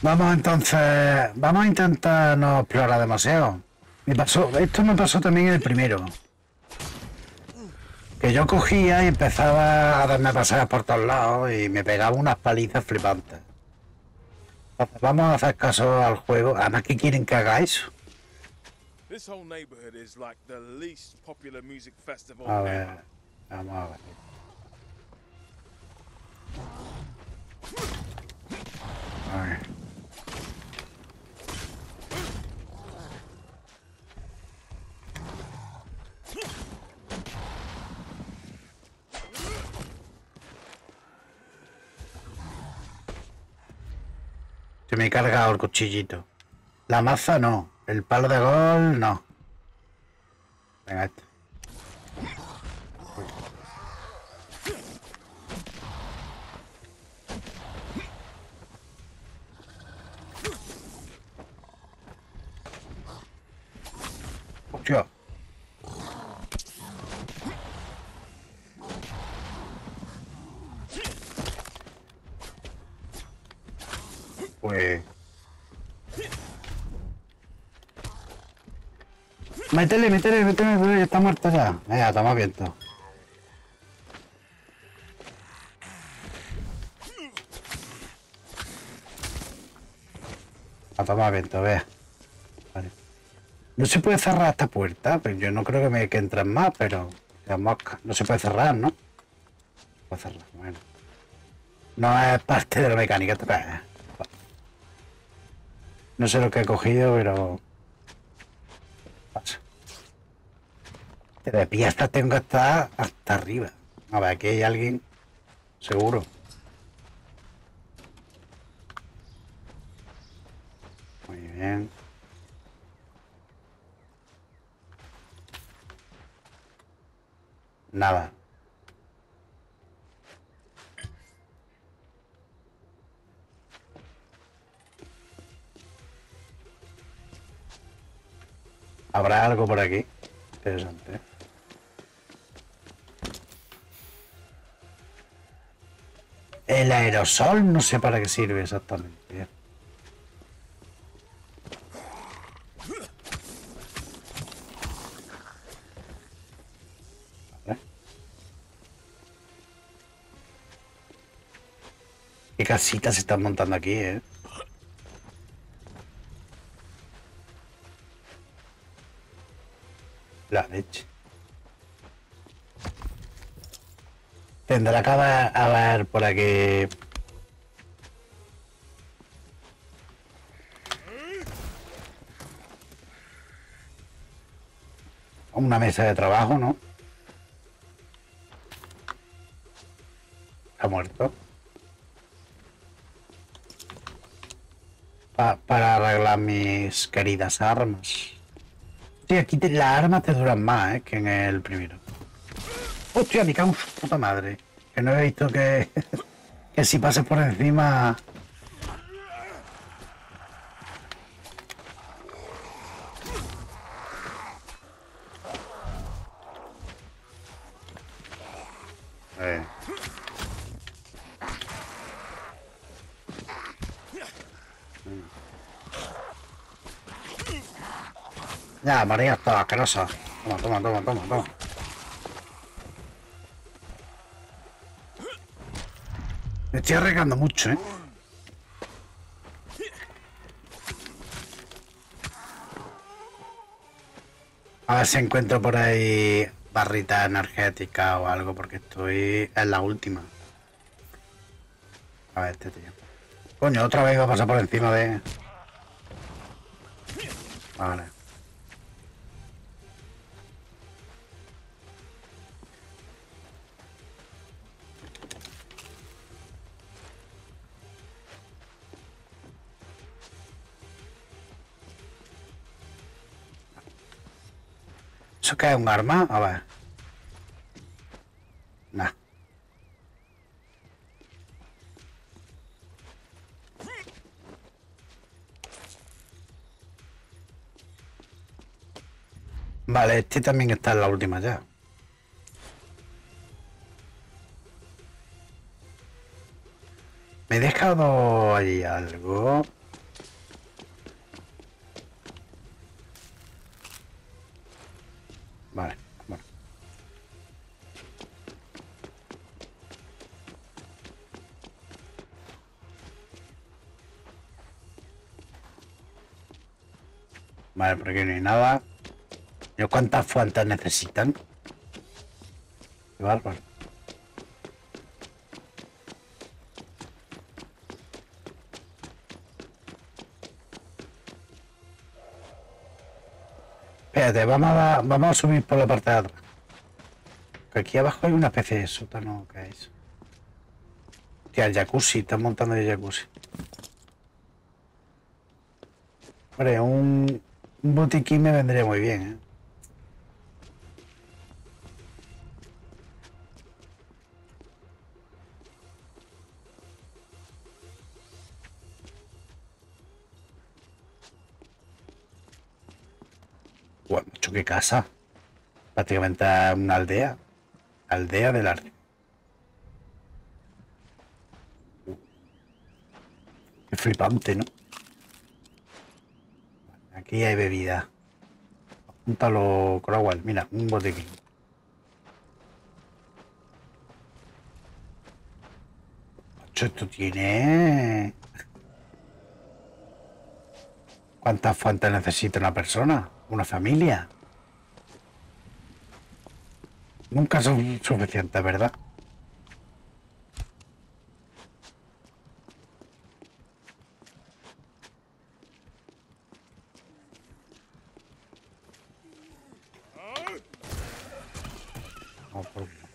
Vamos entonces, vamos a intentar no explorar demasiado. Esto me pasó también en el primero. Que yo cogía y empezaba a darme pasadas por todos lados y me pegaba unas palizas flipantes. Entonces, vamos a hacer caso al juego. Además, que quieren que haga eso. This whole neighborhood is like the least popular music festival A ver, ever. vamos a ver. A ver. Se me he cargado el cuchillito. La maza no. El palo de gol no. Venga, este. Hostia. Pues... Métele, ya está muerto ya. Ya, estamos abiertos. Estamos abiertos, vea. Vale. No se puede cerrar esta puerta, pero yo no creo que entren más, pero... La mosca. No se puede cerrar, ¿no? Se puede cerrar, bueno. No es parte de la mecánica, no sé lo que he cogido, pero... Pasa. De pie hasta tengo que estar hasta arriba. A ver, aquí hay alguien. Seguro. Muy bien. Nada. Habrá algo por aquí. Interesante. El aerosol no sé para qué sirve exactamente. Vale. Qué casitas se están montando aquí, ¿eh? La leche. Tendrá que haber por aquí... Una mesa de trabajo, ¿no? Ha muerto. Para arreglar mis queridas armas. Sí, aquí las armas te duran más, que en el primero. Hostia, me cago en su puta madre. Que no he visto que... que si pases por encima... Ya, María está asquerosa. Toma. Me estoy arriesgando mucho, ¿eh? A ver si encuentro por ahí barrita energética o algo, porque estoy en la última. A ver, este tío. Coño, otra vez va a pasar por encima de... Vale. ¿Eso qué es? ¿Un arma? A ver. Nah. Vale, este también está en la última ya. Me he dejado ahí algo. Vale, bueno. Vale, por aquí no hay nada. ¿Pero cuántas fuentes necesitan? Qué bárbaro. Espérate, vamos a subir por la parte de atrás. Que aquí abajo hay una especie de sótano. ¿Qué es? Hostia, el jacuzzi, están montando el jacuzzi. Hombre, un botiquín me vendría muy bien, ¿eh? Bueno, mucho que casa. Prácticamente una aldea. Aldea del arte. Qué flipante, ¿no? Aquí hay bebida. Apúntalo, Crowell. Mira, un botiquín. Macho, esto tiene... ¿Cuántas fuentes necesita una persona? ¿Una familia? Nunca son suficientes, ¿verdad? No,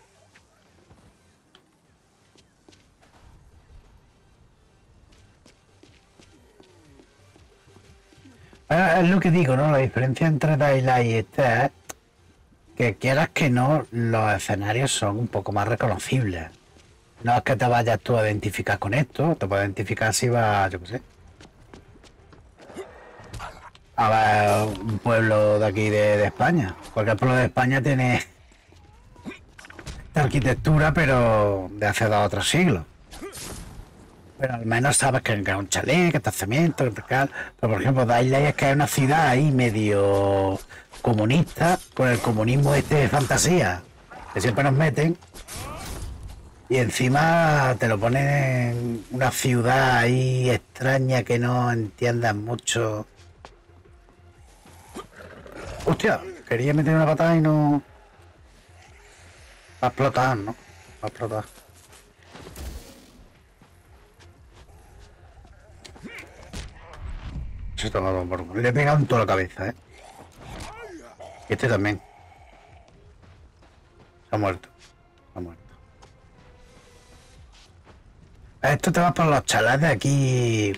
es lo que digo, ¿no? La diferencia entre Daylight y este es que quieras que no, los escenarios son un poco más reconocibles. No es que te vayas tú a identificar con esto, te puedes identificar si vas, yo qué sé, a ver un pueblo de aquí de España. Cualquier pueblo de España tiene esta arquitectura, pero de hace 2 o 3 siglos. Pero al menos sabes que es un chalet, que está cemento, que está tal. Pero por ejemplo, Daylight es que es una ciudad ahí medio comunista, con el comunismo este de fantasía, que siempre nos meten. Y encima te lo ponen en una ciudad ahí extraña que no entiendas mucho. Hostia, quería meter una patada y no... Va a explotar, ¿no? Va a explotar. Se toma por... Le he pegado en toda la cabeza, ¿eh? Y este también. Se ha muerto. Se ha muerto. Esto te va por los chalés de aquí...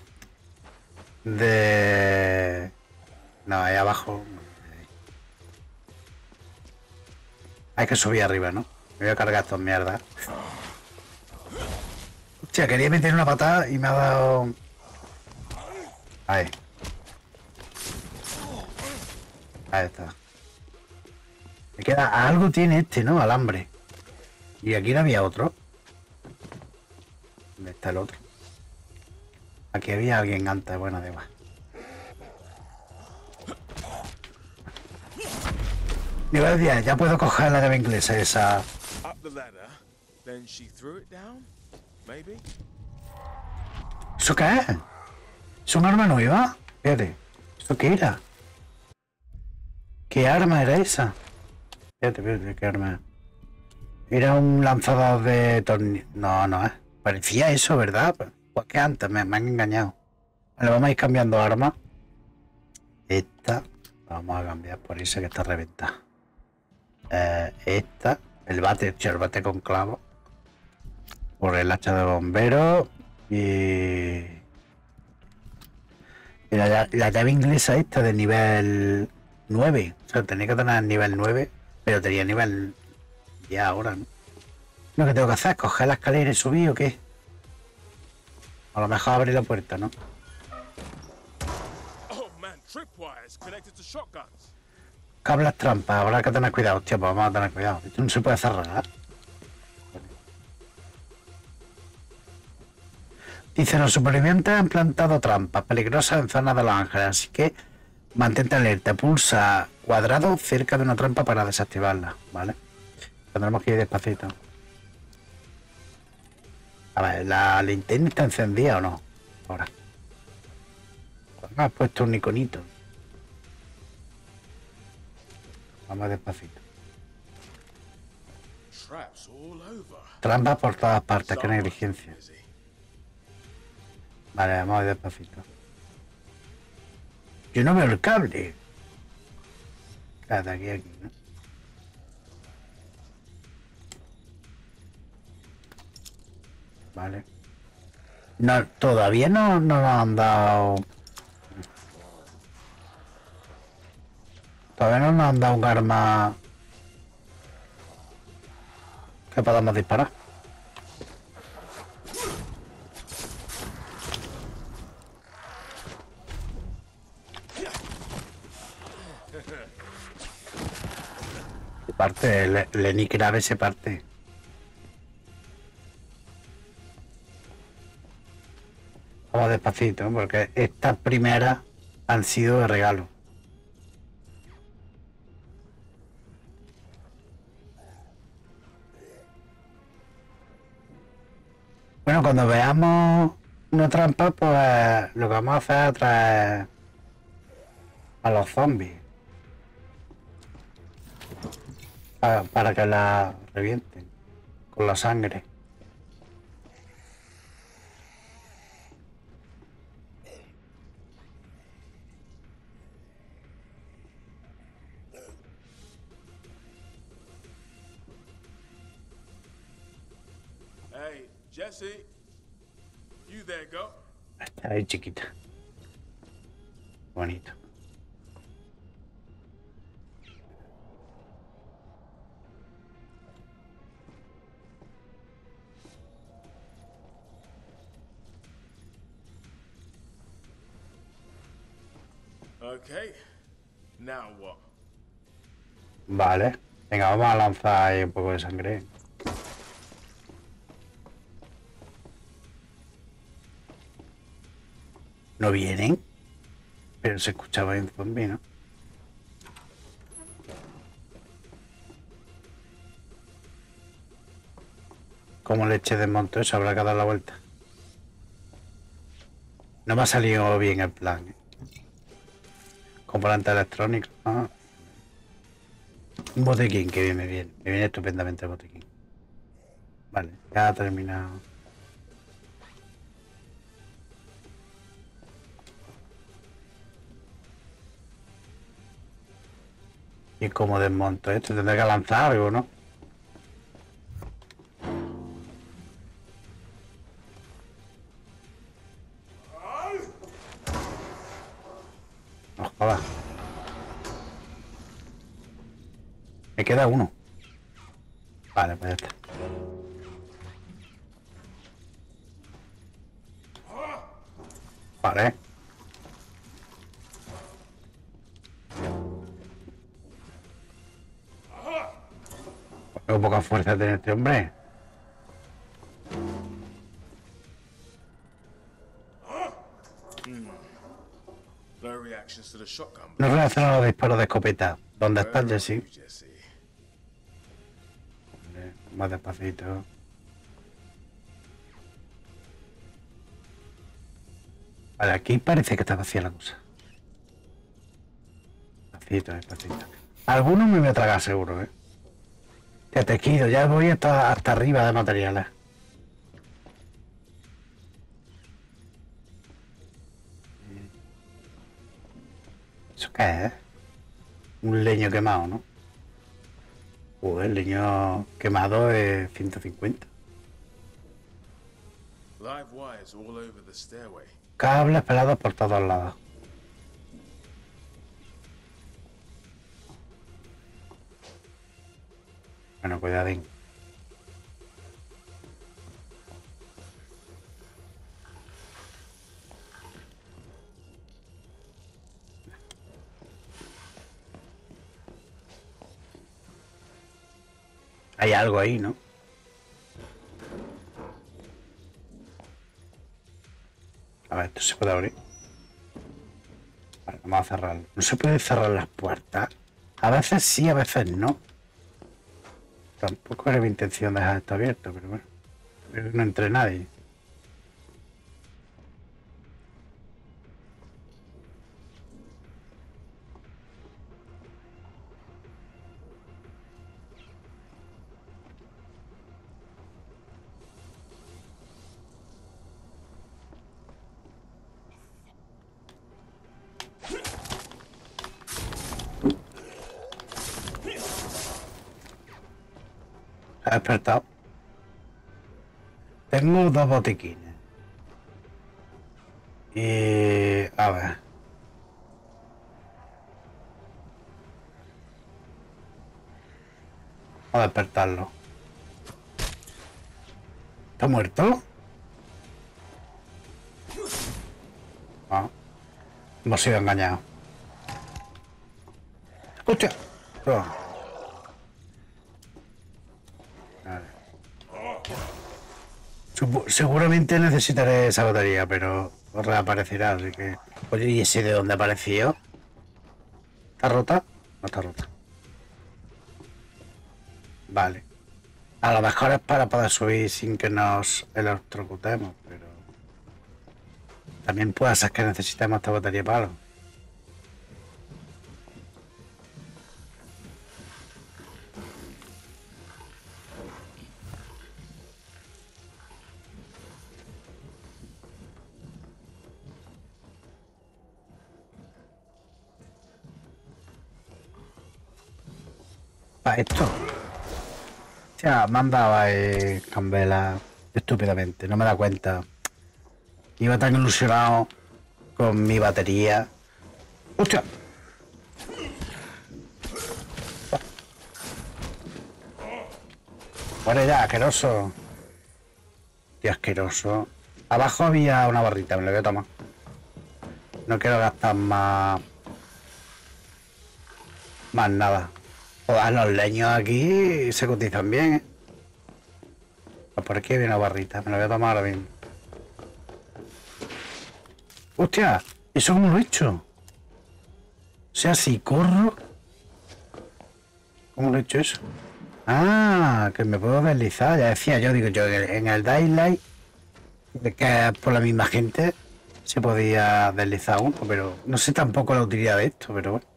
De... No, ahí abajo... Hay que subir arriba, ¿no? Me voy a cargar estas mierdas. Hostia, quería meter una patada y me ha dado... Ahí. Ahí está. Me queda... Algo tiene este, ¿no? Alambre. Y aquí no había otro. ¿Dónde está el otro? Aquí había alguien antes. Bueno, además. Digo, ya puedo coger la llave inglesa esa. ¿Eso qué es? ¿Es un arma nueva? Fíjate. ¿Esto qué era? ¿Qué arma era esa? Fíjate, qué arma. Era un lanzador de tornillo. No, no es. Parecía eso, ¿verdad? Pues que antes me han engañado. Vale, vamos a ir cambiando armas. Esta. Vamos a cambiar por esa que está reventada. Esta. El bate con clavo. Por el hacha de bombero. Y la llave inglesa esta de nivel 9. O sea, tenía que tener nivel 9. Pero tenía nivel... Ya ahora, ¿no? Lo que tengo que hacer es coger la escalera y subir o qué. A lo mejor abrir la puerta, ¿no? Cables trampas, habrá que tener cuidado, hostia, pues vamos a tener cuidado. Esto no se puede cerrar. Dice, los supervivientes han plantado trampas peligrosas en zonas de Los Ángeles, así que mantente alerta, pulsa cuadrado cerca de una trampa para desactivarla, ¿vale? Tendremos que ir despacito. A ver, ¿la linterna está encendida o no? Ahora. ¿Cuándo has puesto un iconito? Vamos despacito. Trampas por todas partes, qué negligencia. Vale, vamos despacito. Yo no veo el cable. Claro, de aquí a aquí, ¿no? Vale. No, todavía no nos han dado... Todavía no nos han dado un arma que podamos disparar. Se parte, Lenny Grave se parte. Vamos despacito, porque estas primeras han sido de regalo. Bueno, cuando veamos una trampa, pues lo que vamos a hacer es atraer a los zombies. Para que la revienten con la sangre. Hey, Jesse. You there, go. Está ahí chiquita. Bonito. Okay. Now what? Vale. Venga, vamos a lanzar ahí un poco de sangre. ¿No vienen? Pero se escuchaba en zombie, ¿no? Como leche de monto eso, habrá que dar la vuelta. No me ha salido bien el plan, ¿eh? Componente electrónico. Ah. Un botequín que viene bien. Me viene estupendamente el botequín. Vale, ya ha terminado. ¿Y cómo desmonto esto? Tendré que lanzar algo, ¿no? No jodas. Me queda uno. Vale, pues ya está. Vale. Tengo poca fuerza tiene este hombre. No reacciona a los disparos de escopeta. ¿Dónde está Jesse? Vale, más despacito. Vale, aquí parece que está vacía la cosa. Despacito, despacito. Algunos me voy a tragar seguro, ¿eh? Ya te quiero, ya voy hasta arriba de materiales. ¿Eso qué es? Un leño quemado, ¿no? El leño quemado es 150. Cables pelados por todos lados. Bueno, cuidadín. Hay algo ahí, ¿no? A ver, esto se puede abrir. Vale, vamos a cerrarlo. ¿No se puede cerrar las puertas? A veces sí, a veces no. Tampoco era mi intención dejar esto abierto, pero bueno. Pero no entre nadie. ¿Se ha despertado? Tengo dos botiquines. Y... a ver. Vamos a despertarlo. ¿Está muerto? Ah, hemos sido engañados. ¡Hostia! Oh. Vale. Seguramente necesitaré esa batería, pero reaparecerá, así que... Oye, ¿y ese de dónde apareció? ¿Está rota? No está rota. Vale. A lo mejor es para poder subir sin que nos electrocutemos, pero... También puede ser que necesitemos esta batería para algo. Para esto. O sea, me han dado Candela estúpidamente, no me da cuenta. Iba tan ilusionado con mi batería. ¡Hostia! Muere ya, asqueroso. Tío, asqueroso. Abajo había una barrita, me la voy a tomar. No quiero gastar más... Más nada. Joder, los leños aquí se cotizan bien, ¿eh? Pues por aquí había una barrita, me la voy a tomar ahora mismo. ¡Hostia! ¿Eso cómo lo he hecho? O sea, si corro... ¿Cómo lo he hecho eso? Ah, que me puedo deslizar. Ya decía yo, digo yo, en el Daylight, que por la misma gente se podía deslizar uno, pero no sé tampoco la utilidad de esto, pero bueno.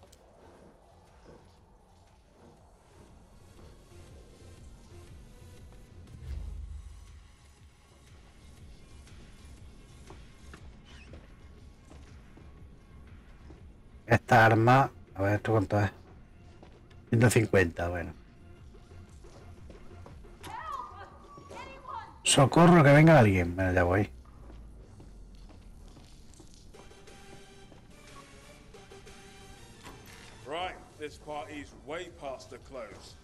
Esta arma, a ver, ¿esto cuánto es? 150, bueno. Socorro, que venga alguien. Bueno, ya voy. Right, this party's way past the close.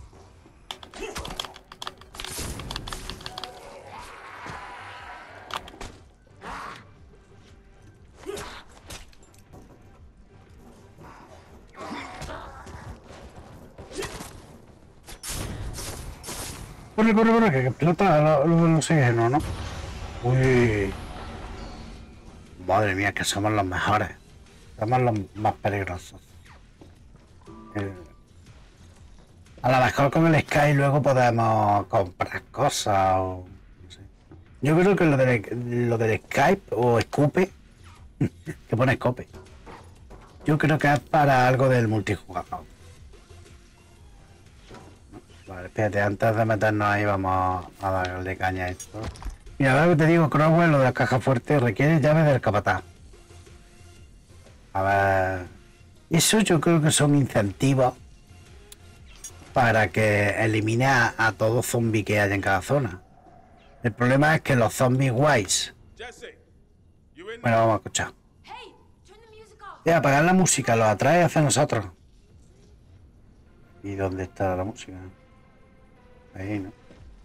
Corre, corre, corre, que explota los oxígenos, ¿no? Uy. Madre mía, que somos los mejores. Somos los más peligrosos. A lo mejor con el Sky luego podemos comprar cosas o... No sé. Yo creo que lo del Skype o Scope, que pone Scope, yo creo que es para algo del multijugador. Vale, espérate, antes de meternos ahí vamos a darle caña a esto. Mira, ahora que te digo, Crowell, lo de la caja fuerte requiere llave del capataz. A ver... Eso yo creo que son incentivos para que elimine a todo zombie que haya en cada zona. El problema es que los zombies guays... Jesse, you in Bueno, there? vamos a escuchar. Apagar la música, lo atrae hacia nosotros. ¿Y dónde está la música? Ahí, ¿no?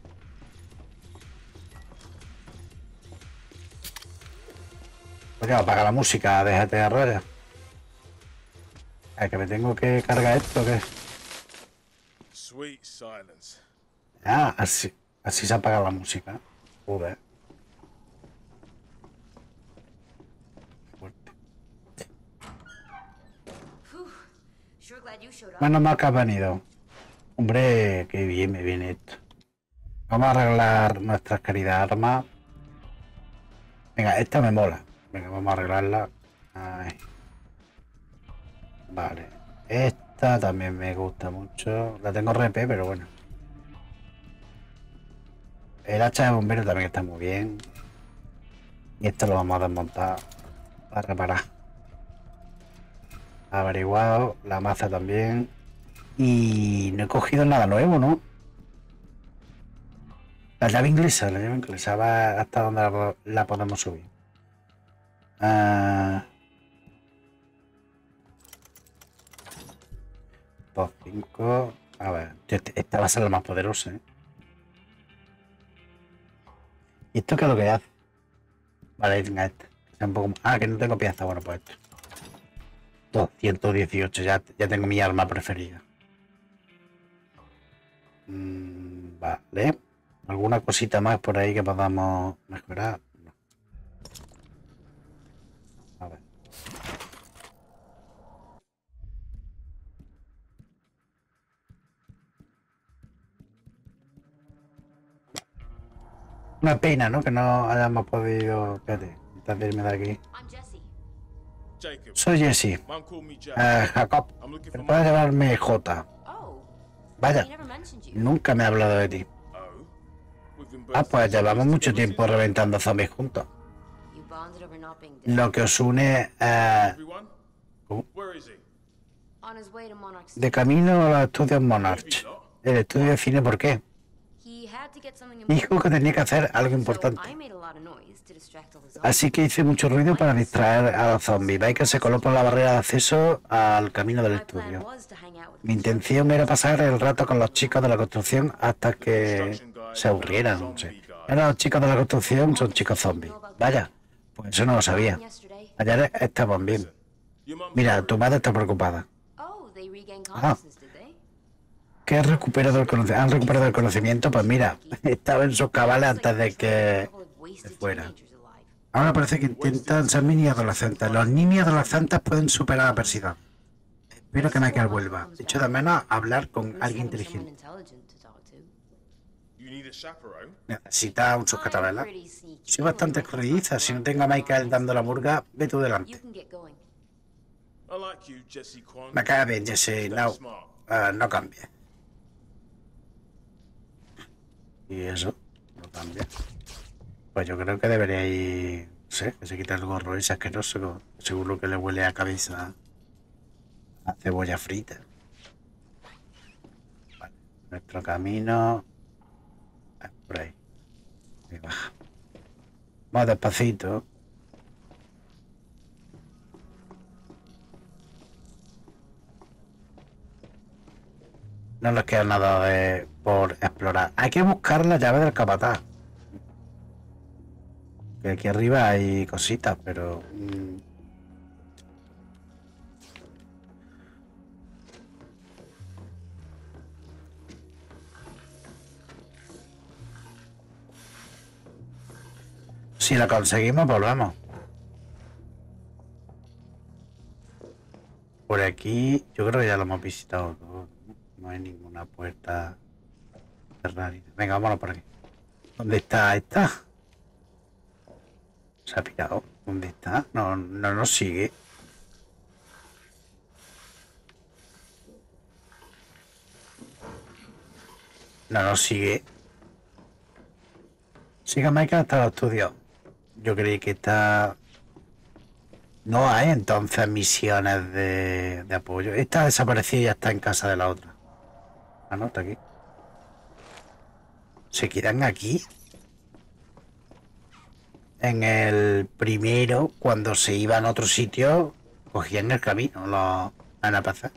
Oye, apaga la música, déjate de rollo. Es que me tengo que cargar esto, ¿qué? Sweet silence. Ah, así se apaga la música. Joder. Fuerte. Menos mal que has venido. Hombre, qué bien me viene esto. Vamos a arreglar nuestras queridas armas. Venga, esta me mola. Venga, vamos a arreglarla. Ay. Vale. Esta también me gusta mucho. La tengo RP, pero bueno. El hacha de bombero también está muy bien. Y esto lo vamos a desmontar para reparar. Averiguado. La maza también. Y no he cogido nada nuevo, ¿no? La llave inglesa va hasta donde la podemos subir. 2, 5. A ver, esta va a ser la más poderosa, ¿eh? ¿Y esto qué es lo que hace? Vale, venga, esta. Un poco... Ah, que no tengo pieza. Bueno, pues esto. 218, ya tengo mi arma preferida. Vale. ¿Alguna cosita más por ahí que podamos mejorar? No. A ver. Una pena, ¿no? Que no hayamos podido... Espérate, antes de irme de aquí. Soy Jesse. Jacob. ¿Me puedes llamarme J? Vaya, nunca me ha hablado de ti. Ah, pues llevamos mucho tiempo reventando zombies juntos. Lo que os une de camino a los estudios Monarch. El estudio define por qué. Dijo que tenía que hacer algo importante. Así que hice mucho ruido para distraer a los zombies. Veis que se coló por la barrera de acceso al camino del estudio. Mi intención era pasar el rato con los chicos de la construcción hasta que se aburrieran. No sé. Ahora los chicos de la construcción son chicos zombies. Vaya, pues eso no lo sabía. Ayer estaban bien. Mira, tu madre está preocupada. Ah, ¿que han recuperado el conocimiento? Pues mira, estaba en sus cabales antes de que se fuera. Ahora parece que intentan ser mini adolescentes. Los niños adolescentes pueden superar la adversidad. Espero que Michael vuelva. De hecho, de menos hablar con alguien inteligente. Necesita un sujetabela. Soy bastante escurridiza. Si no tengo a Michael dando la murga, ve tú delante. Me cae bien, Jesse. No, no cambia. Y eso, no cambia. Pues yo creo que debería ir... No sé, que se quite el gorro ese asqueroso. Seguro que le huele a cabeza a cebolla frita. Vale, nuestro camino... por ahí. Ahí baja. Vamos despacito. No nos queda nada por explorar. Hay que buscar la llave del capataz. Que aquí arriba hay cositas, pero... Si la conseguimos, volvemos. Por aquí, yo creo que ya lo hemos visitado todo. No hay ninguna puerta cerrada. Venga, vámonos por aquí. ¿Dónde está esta? Se ha pirado. ¿Dónde está? No nos sigue. No nos sigue. Siga Michael hasta los estudios. Yo creí que está... No hay entonces misiones de apoyo. Esta desaparecida y ya está en casa de la otra. Ah, no, está aquí. ¿Se quedan aquí? En el primero, cuando se iban a otro sitio, cogían el camino los NPC.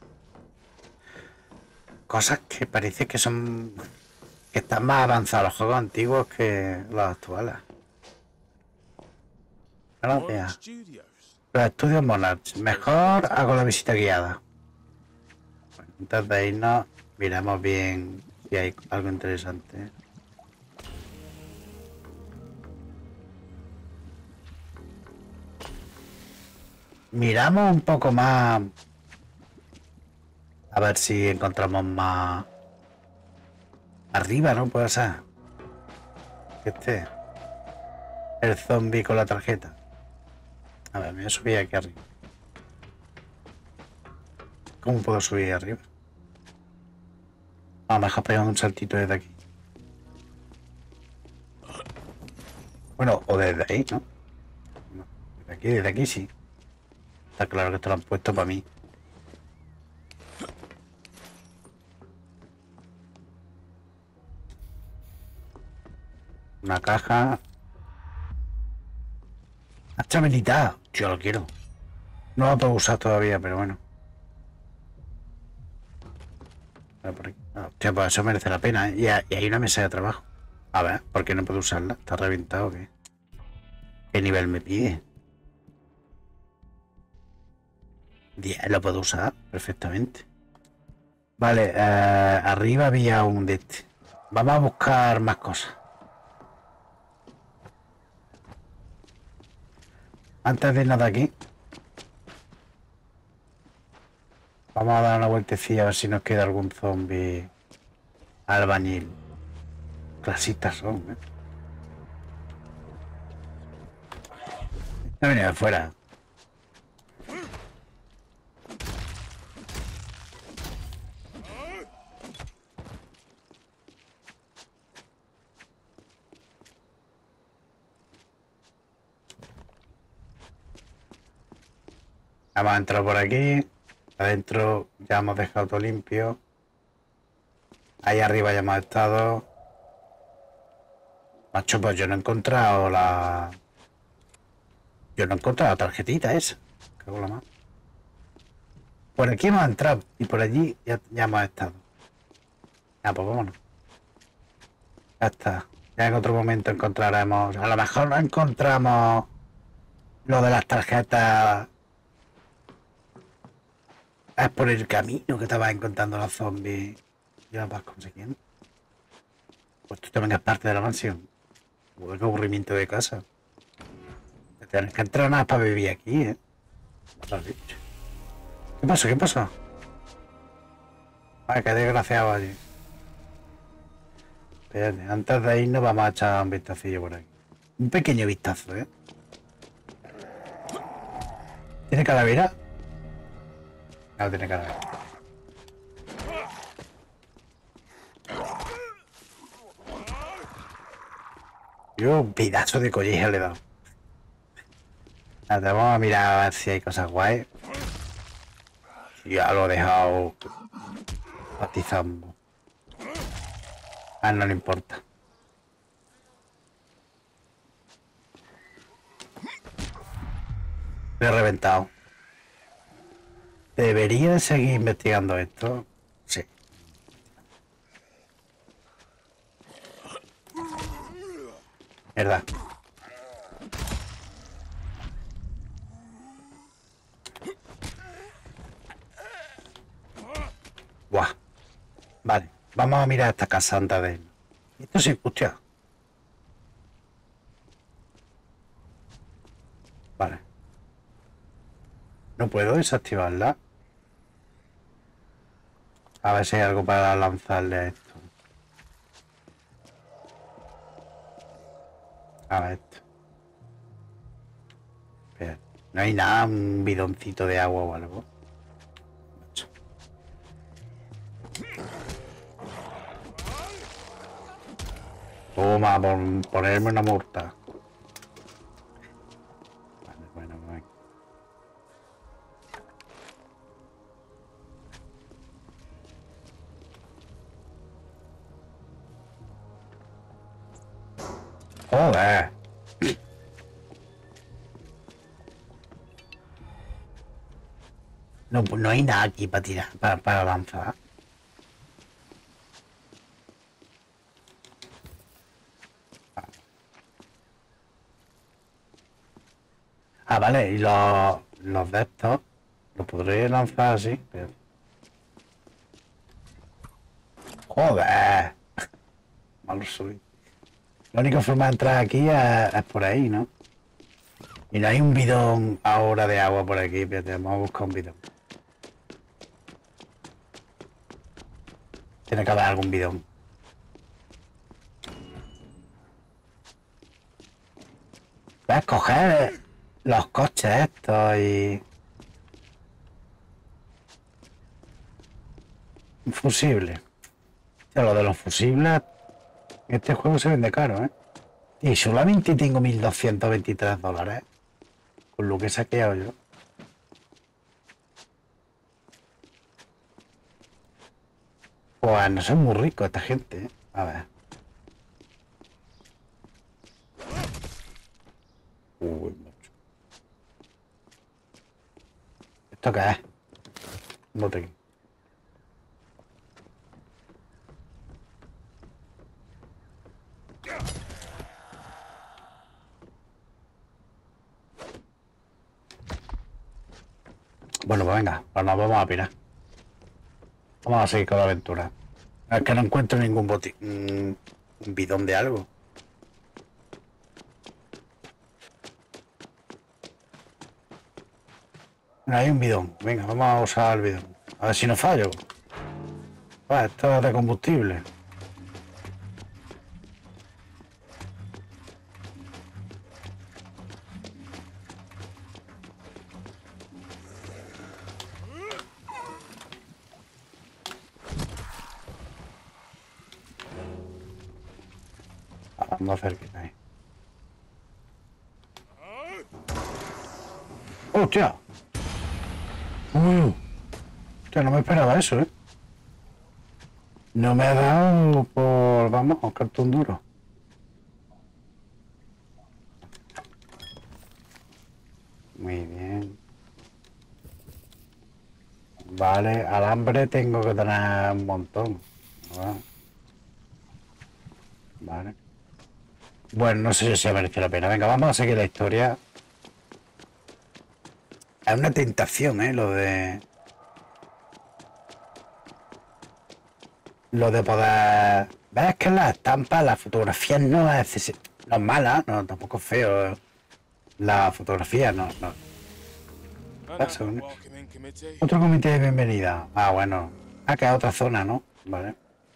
Cosas que parece que son... que están más avanzados los juegos antiguos que los actuales. Gracias. Los estudios Monarch. Mejor hago la visita guiada. Bueno, antes de irnos, miramos bien si hay algo interesante. Miramos un poco más A ver si encontramos más... Arriba, ¿no? Puede ser. Que esté. El zombie con la tarjeta. A ver, me voy a subir aquí arriba. ¿Cómo puedo subir arriba? Ah, me deja pegar un saltito desde aquí. Bueno, o desde ahí, ¿no? No, desde aquí sí. Está claro que esto lo han puesto para mí. Una caja. Hacha militar. Yo lo quiero. No lo puedo usar todavía, pero bueno. Por aquí. Hostia, pues eso merece la pena, ¿eh? Y hay una mesa de trabajo. A ver, ¿por qué no puedo usarla? ¿Está reventado o qué? ¿Qué nivel me pide? 10, lo puedo usar perfectamente. Vale, arriba había un de este. Vamos a buscar más cosas. Antes de nada aquí. Vamos a dar una vueltecilla a ver si nos queda algún zombie albañil. Clasistas son, ¿eh? No venía de afuera. Vamos a entrar por aquí. Adentro ya hemos dejado todo limpio. Ahí arriba ya hemos estado. Macho, pues yo no he encontrado la... Yo no he encontrado la tarjetita esa. Cago en la mano. Por aquí hemos entrado. Y por allí ya hemos estado. Ya, pues vámonos. Ya está. Ya en otro momento encontraremos... A lo mejor no encontramos lo de las tarjetas. Es por el camino que te vas encontrando los zombies. Y las vas consiguiendo. Pues tú también es parte de la mansión. Uy, qué aburrimiento de casa. Tienes que entrar nada para vivir aquí, ¿eh? ¿Qué pasó? ¿Qué pasó? Ay, qué desgraciado allí. Espérate, antes de irnos vamos a echar un vistacillo por aquí. Un pequeño vistazo, ¿eh? ¿Tiene calavera? No tiene calavera. Yo un pedazo de colleja le he dado. Vamos a mirar a ver si hay cosas guay. Ya lo he dejado patizando. No le importa. Le he reventado. ¿Debería seguir investigando esto? Sí. ¿Verdad? Buah. Vale. Vamos a mirar esta casa antes de... Esto sí, hostia. Vale. No puedo desactivarla. A ver si hay algo para lanzarle a esto. A ver esto. Espera. No hay nada, un bidoncito de agua o algo. Toma, por ponerme una multa. Vale, bueno, bueno. Joder. No, pues no hay nada aquí para tirar, para lanzar. Ah, vale, y los de estos los podré lanzar así, pero... Joder. Malo soy. La única forma de entrar aquí es por ahí, ¿no? Y no hay un bidón ahora de agua por aquí, pero vamos a buscar un bidón. Tiene que haber algún bidón. Voy a escoger los coches estos y... Un fusible. O sea, lo de los fusibles... Este juego se vende caro, ¿eh? Y solamente tengo $1.223. Con lo que he saqueado yo. Pues no son muy ricos esta gente, ¿eh? A ver. Uy, macho. ¿Esto qué es? Un botequín. Bueno, pues venga, pues nos vamos a pirar. Vamos a seguir con la aventura. Es que no encuentro ningún botín. Un bidón de algo. Hay un bidón. Venga, vamos a usar el bidón. A ver si no fallo. Pues esto es de combustible. Vamos a hacer que ahí. ¡Hostia! Hostia, no me esperaba eso, ¿eh? No me ha dado por... Vamos, un cartón duro. Muy bien. Vale, alambre tengo que tener un montón. Vale. Bueno, no sé si merece la pena. Venga, vamos a seguir la historia. Es una tentación, ¿eh? Lo de poder... ¿Ves que las estampas, las fotografías no es mala, no, tampoco es feo. La fotografía no. Otro comité de bienvenida. Ah, bueno. Ah, que es otra zona, ¿no? Vale.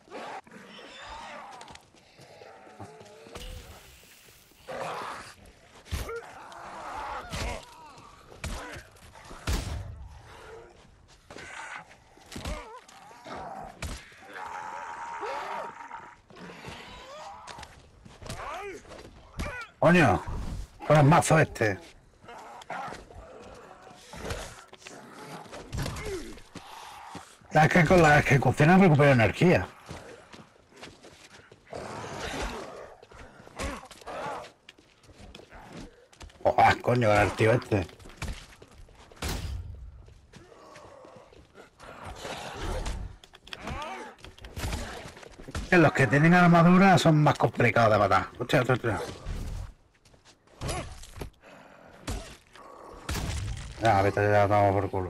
Coño, con el mazo este. Es que con la ejecución recupera energía. Coño, el tío este. Que los que tienen armadura son más complicados de matar. Hostia. Ya, vete, ya damos por culo.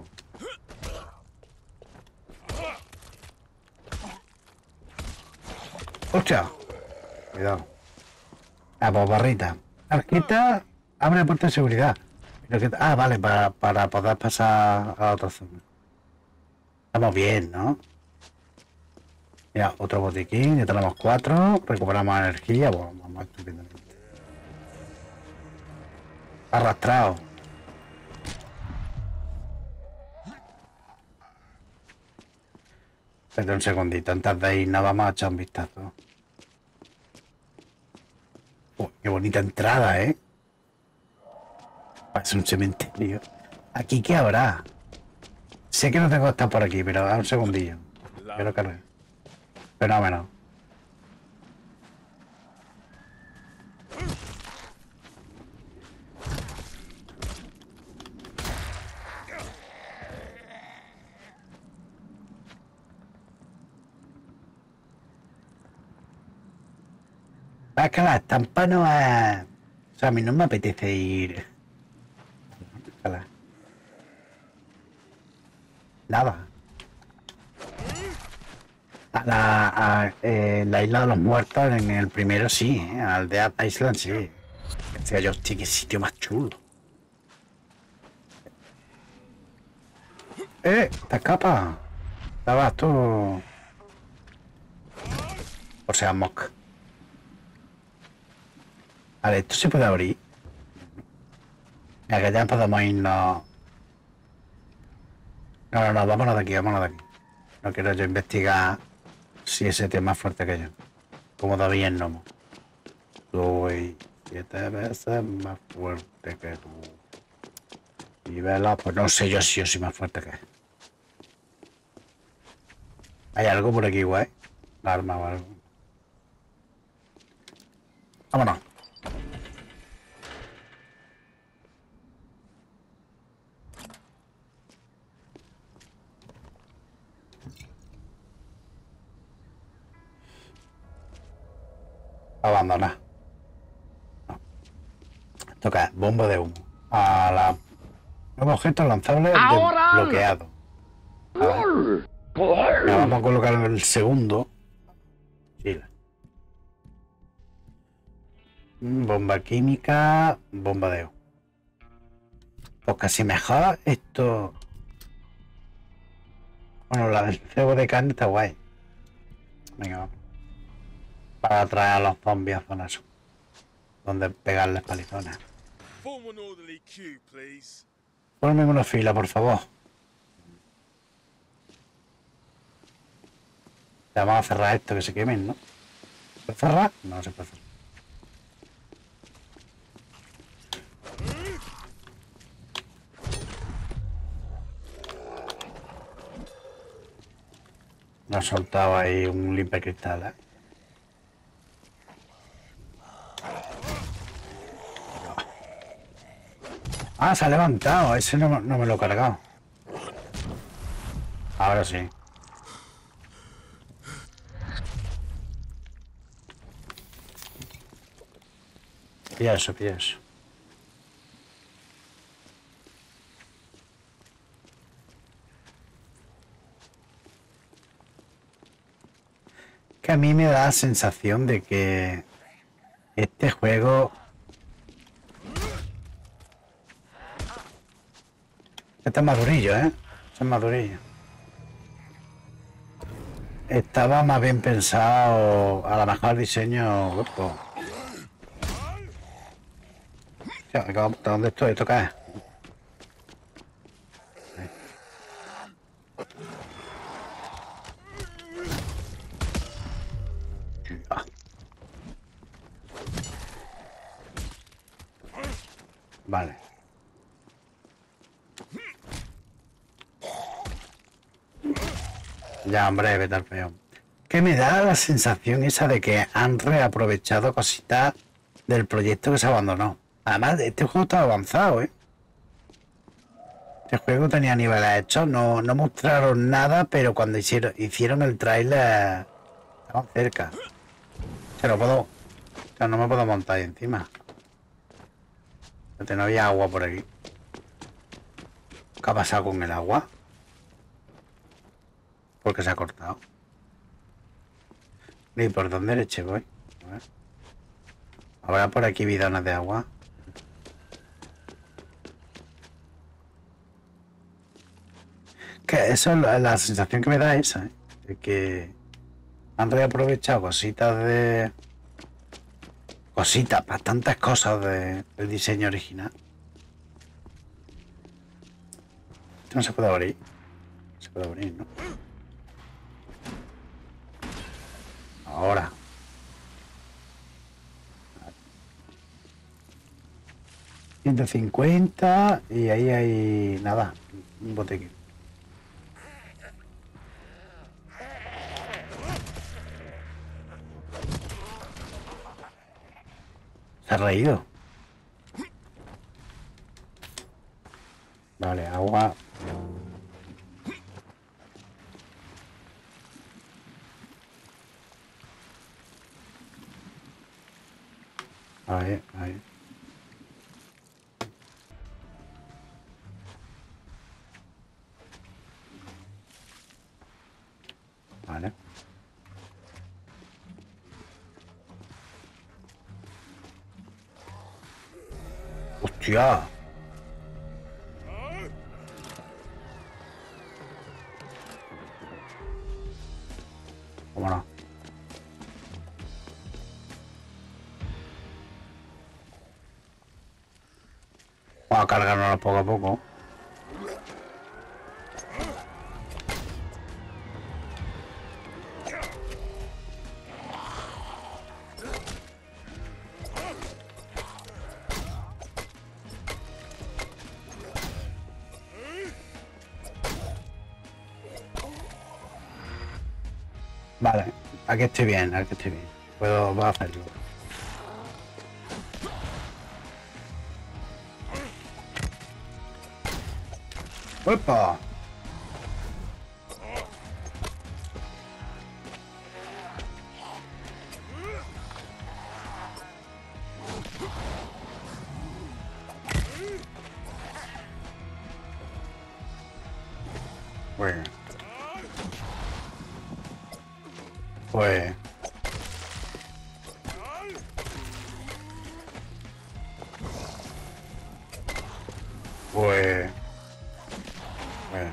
Hostia. Cuidado. La barrita. Arquita abre la puerta de seguridad. Ah, vale, para poder pasar a la otra zona. Estamos bien, ¿no? Mira, otro botiquín, ya tenemos 4. Recuperamos energía. Bueno, vamos estupendamente. Arrastrado. Espérate un segundito, antes de ir, nada, vamos a echar un vistazo. Qué bonita entrada, ¿eh? Es un cementerio. ¿Aquí qué habrá? Sé que no tengo que estar por aquí, pero da un segundillo. Quiero cargar. Fenómeno. Es que la estampa no es... O sea, a mí no me apetece ir... Nada. La isla de los muertos en el primero sí, ¿eh? Al Dead Island sí. Decía yo, hostia, qué sitio más chulo. ¡Te escapas! Estabas tú... O sea, mock. Vale, esto se puede abrir. Ya que ya podemos irnos. No, vámonos de aquí, vámonos de aquí. No quiero yo investigar si ese tío es más fuerte que yo. Como David el Gnomo. Soy 7 veces más fuerte que tú. Y vela, pues no sé yo si yo soy más fuerte que él. ¿Hay algo por aquí, guay? Un arma o algo. Vámonos. Abandonar. No. Toca bomba de humo. A la... Nuevo objeto lanzable desbloqueado. A ver. Ya vamos a colocar el segundo. Sí. Bomba química, bomba de humo. Pues casi mejor esto. Bueno, la del cebo de carne está guay. Venga, vamos. Para atraer a los zombies a zonas donde pegarles palizones. Form an orderly queue, please. Ponme una fila, por favor. Ya vamos a cerrar esto, que se quemen, ¿no? ¿Se puede cerrar? No se puede cerrar. Nos ha soltado ahí un limpiacristal, ¿eh? Ah, se ha levantado. Ese no me lo he cargado. Ahora sí. Pilla eso, pilla eso. Que a mí me da la sensación de que este juego... Este es madurillo, ¿eh? Este es madurillo. Estaba más bien pensado, a lo mejor el diseño... Grupo. ¿Dónde estoy? ¿Esto qué es? Ah. Vale. Ya, hombre, vete al feo. Que me da la sensación esa de que han reaprovechado cositas del proyecto que se abandonó. Además, este juego está avanzado, ¿eh? Este juego tenía niveles hechos, no mostraron nada, pero cuando hicieron el tráiler estaban cerca. Se lo puedo... O sea, no me puedo montar ahí encima. No había agua por aquí. ¿Qué ha pasado con el agua? Porque se ha cortado. ¿Y por dónde leche voy? A ver. Habrá por aquí bidones de agua. Que eso es la sensación que me da esa, ¿eh? De que han reaprovechado cositas de... Cositas, bastantes cosas del diseño original. Esto no se puede abrir. Se puede abrir, ¿no? Ahora. 150 y ahí hay nada, un botequín. Se ha reído. Vale, agua. Ahí. Vale. ¡Hostia! Vámonos. Vamos a cargarnos poco a poco. Vale, aquí estoy bien, aquí estoy bien. Puedo hacerlo. ¡Opa! Bueno. Pues... Pues... Pues...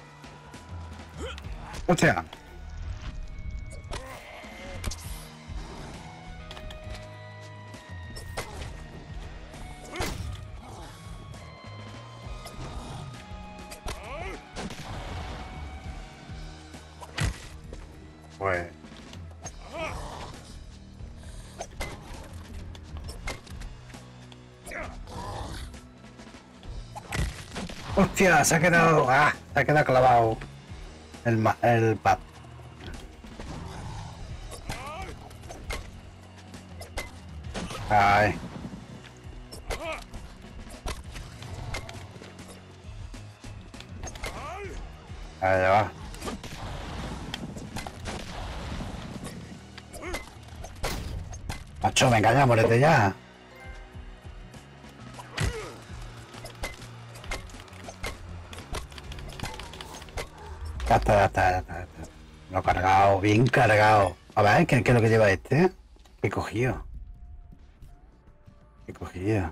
Hostia. Pues... Hostia, se ha quedado... ¡Ah! Se ha quedado clavado el pad. Ay. Ahí va. Macho, venga ya, muérete ya. Ya está, ya está, ya está, ya está. Lo he cargado, bien cargado. A ver, ¿qué es lo que lleva este? ¿Qué he cogido? ¿Qué he cogido?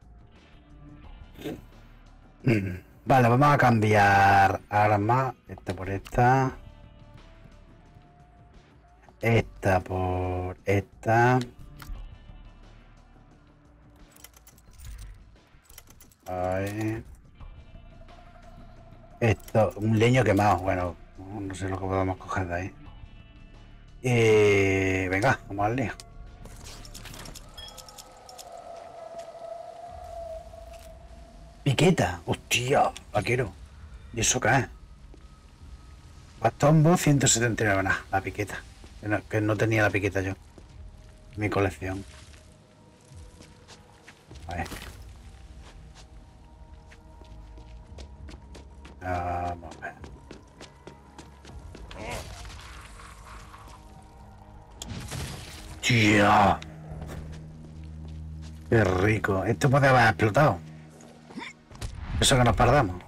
Vale, vamos a cambiar arma. Esta por esta. Esta por esta. Ahí. Esto, un leño quemado. Bueno, no sé lo que podemos coger de ahí. Venga, vamos al lío. Piqueta, hostia, vaquero. ¿Y eso qué es? Bastón Bo 179, nada, la piqueta. Que no tenía la piqueta yo. Mi colección. A ver. Vamos a ver. ¡Tía! ¡Qué rico! Esto puede haber explotado. Eso que nos perdamos.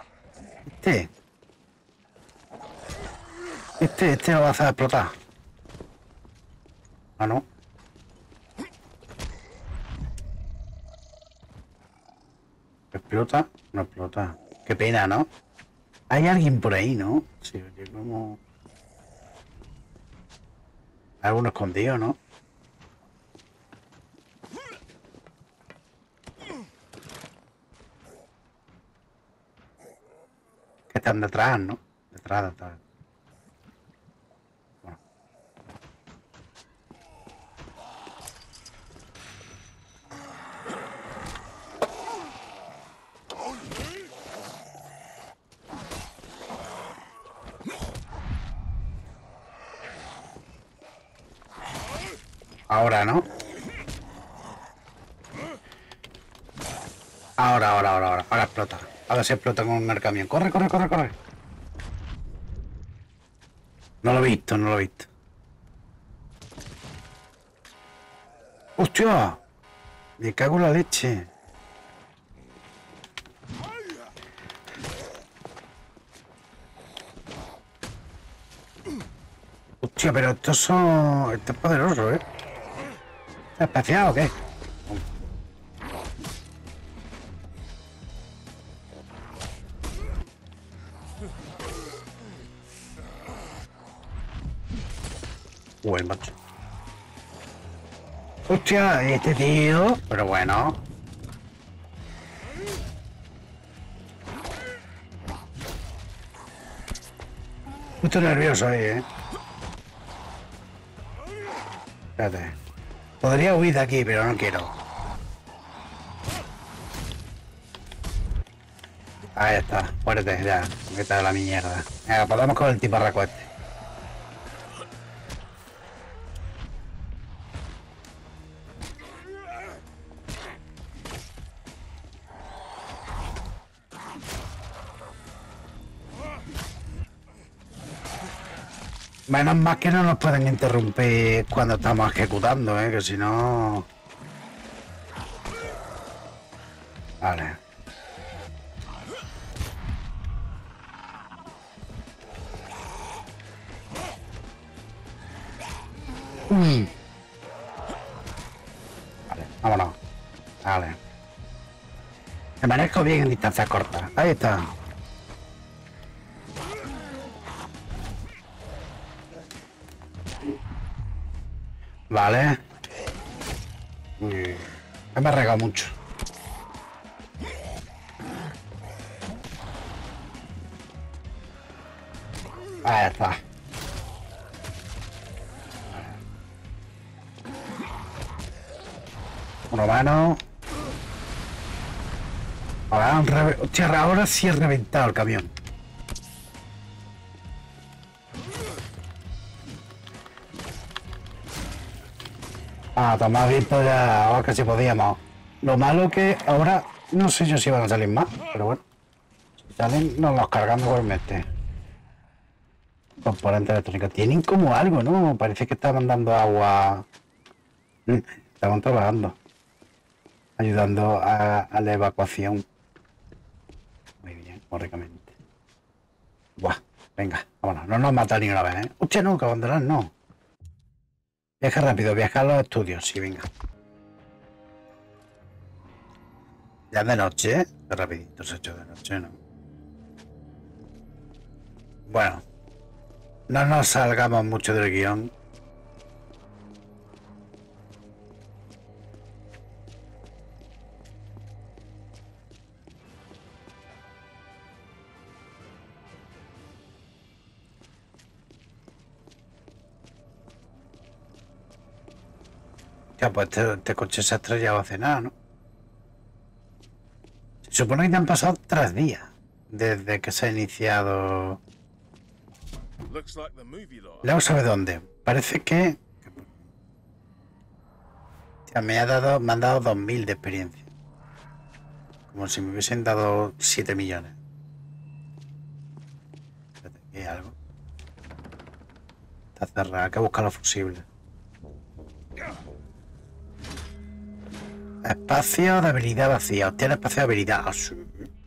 Este lo va a hacer explotar. Ah, no. ¿Explota? No explota. Qué pena, ¿no? Hay alguien por ahí, ¿no? Sí, como... Alguno escondido, ¿no? Que están detrás, ¿no? Detrás. Bueno. Ahora, ¿no? Ahora explota. Ahora se explota con el camión. ¡Corre! No lo he visto. ¡Hostia! Me cago en la leche. Hostia, pero estos son... Esto es poderoso, ¿eh? ¿Es especial o qué? Uy, macho. Hostia, este tío... Pero bueno. puesto nervioso ahí, Espérate. Podría huir de aquí, pero no quiero. Ahí está, muérete, ya. Vete a la mierda. Venga, podemos con el tiparraco este. Menos mal que no nos pueden interrumpir cuando estamos ejecutando, que si no... Vale. Vale, vámonos. Vale. Me manejo bien en distancias cortas. Ahí está. Vale. Me he regado mucho. Ahí está. Uno mano. Hostia, ahora sí he reventado el camión. Tomar viento ya, ahora que sí podíamos. Lo malo que ahora no sé yo si van a salir más, pero bueno. Si salen, nos los cargamos igualmente. Componentes electrónicos. Tienen como algo, ¿no? Parece que estaban dando agua. Estaban trabajando. Ayudando a la evacuación. Muy bien, correctamente. Buah, venga, vámonos. No nos mata ni una vez, ¿eh? Hostia, no, que abandonar no. Viaja rápido, viaja a los estudios, sí, venga. Ya es de noche, ¿eh? Qué rapidito se ha hecho de noche, ¿no? Bueno. No nos salgamos mucho del guión. Ya, pues este coche se ha estrellado hace nada, ¿no? Se supone que te han pasado 3 días desde que se ha iniciado. No sabe dónde. Parece que... Tía, me han dado 2000 de experiencia. Como si me hubiesen dado 7 millones. Espérate, ¿hay algo? Está cerrada, hay que buscar los fusibles. Espacio de habilidad vacía. Obtiene espacio de habilidad. Ah, sí.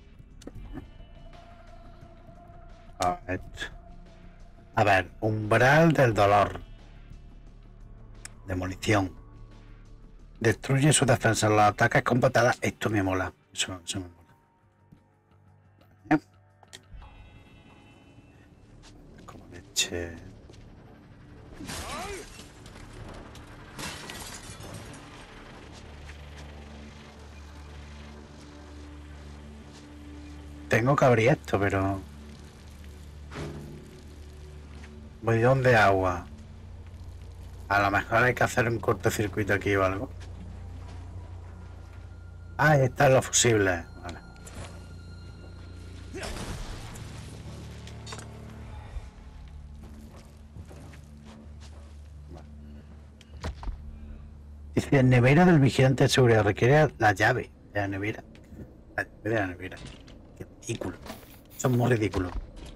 A ver, umbral del dolor. Demolición. Destruye su defensa. Los ataques con patadas. Esto me mola. Eso me mola. Vale. Como leche. Tengo que abrir esto, pero... Bidón de agua. A lo mejor hay que hacer un cortocircuito aquí o algo. Ahí están los fusibles. Vale. Dice, nevera del vigilante de seguridad. Requiere la llave de la nevera. La llave de la nevera. Qué ridículo. Son muy ridículos.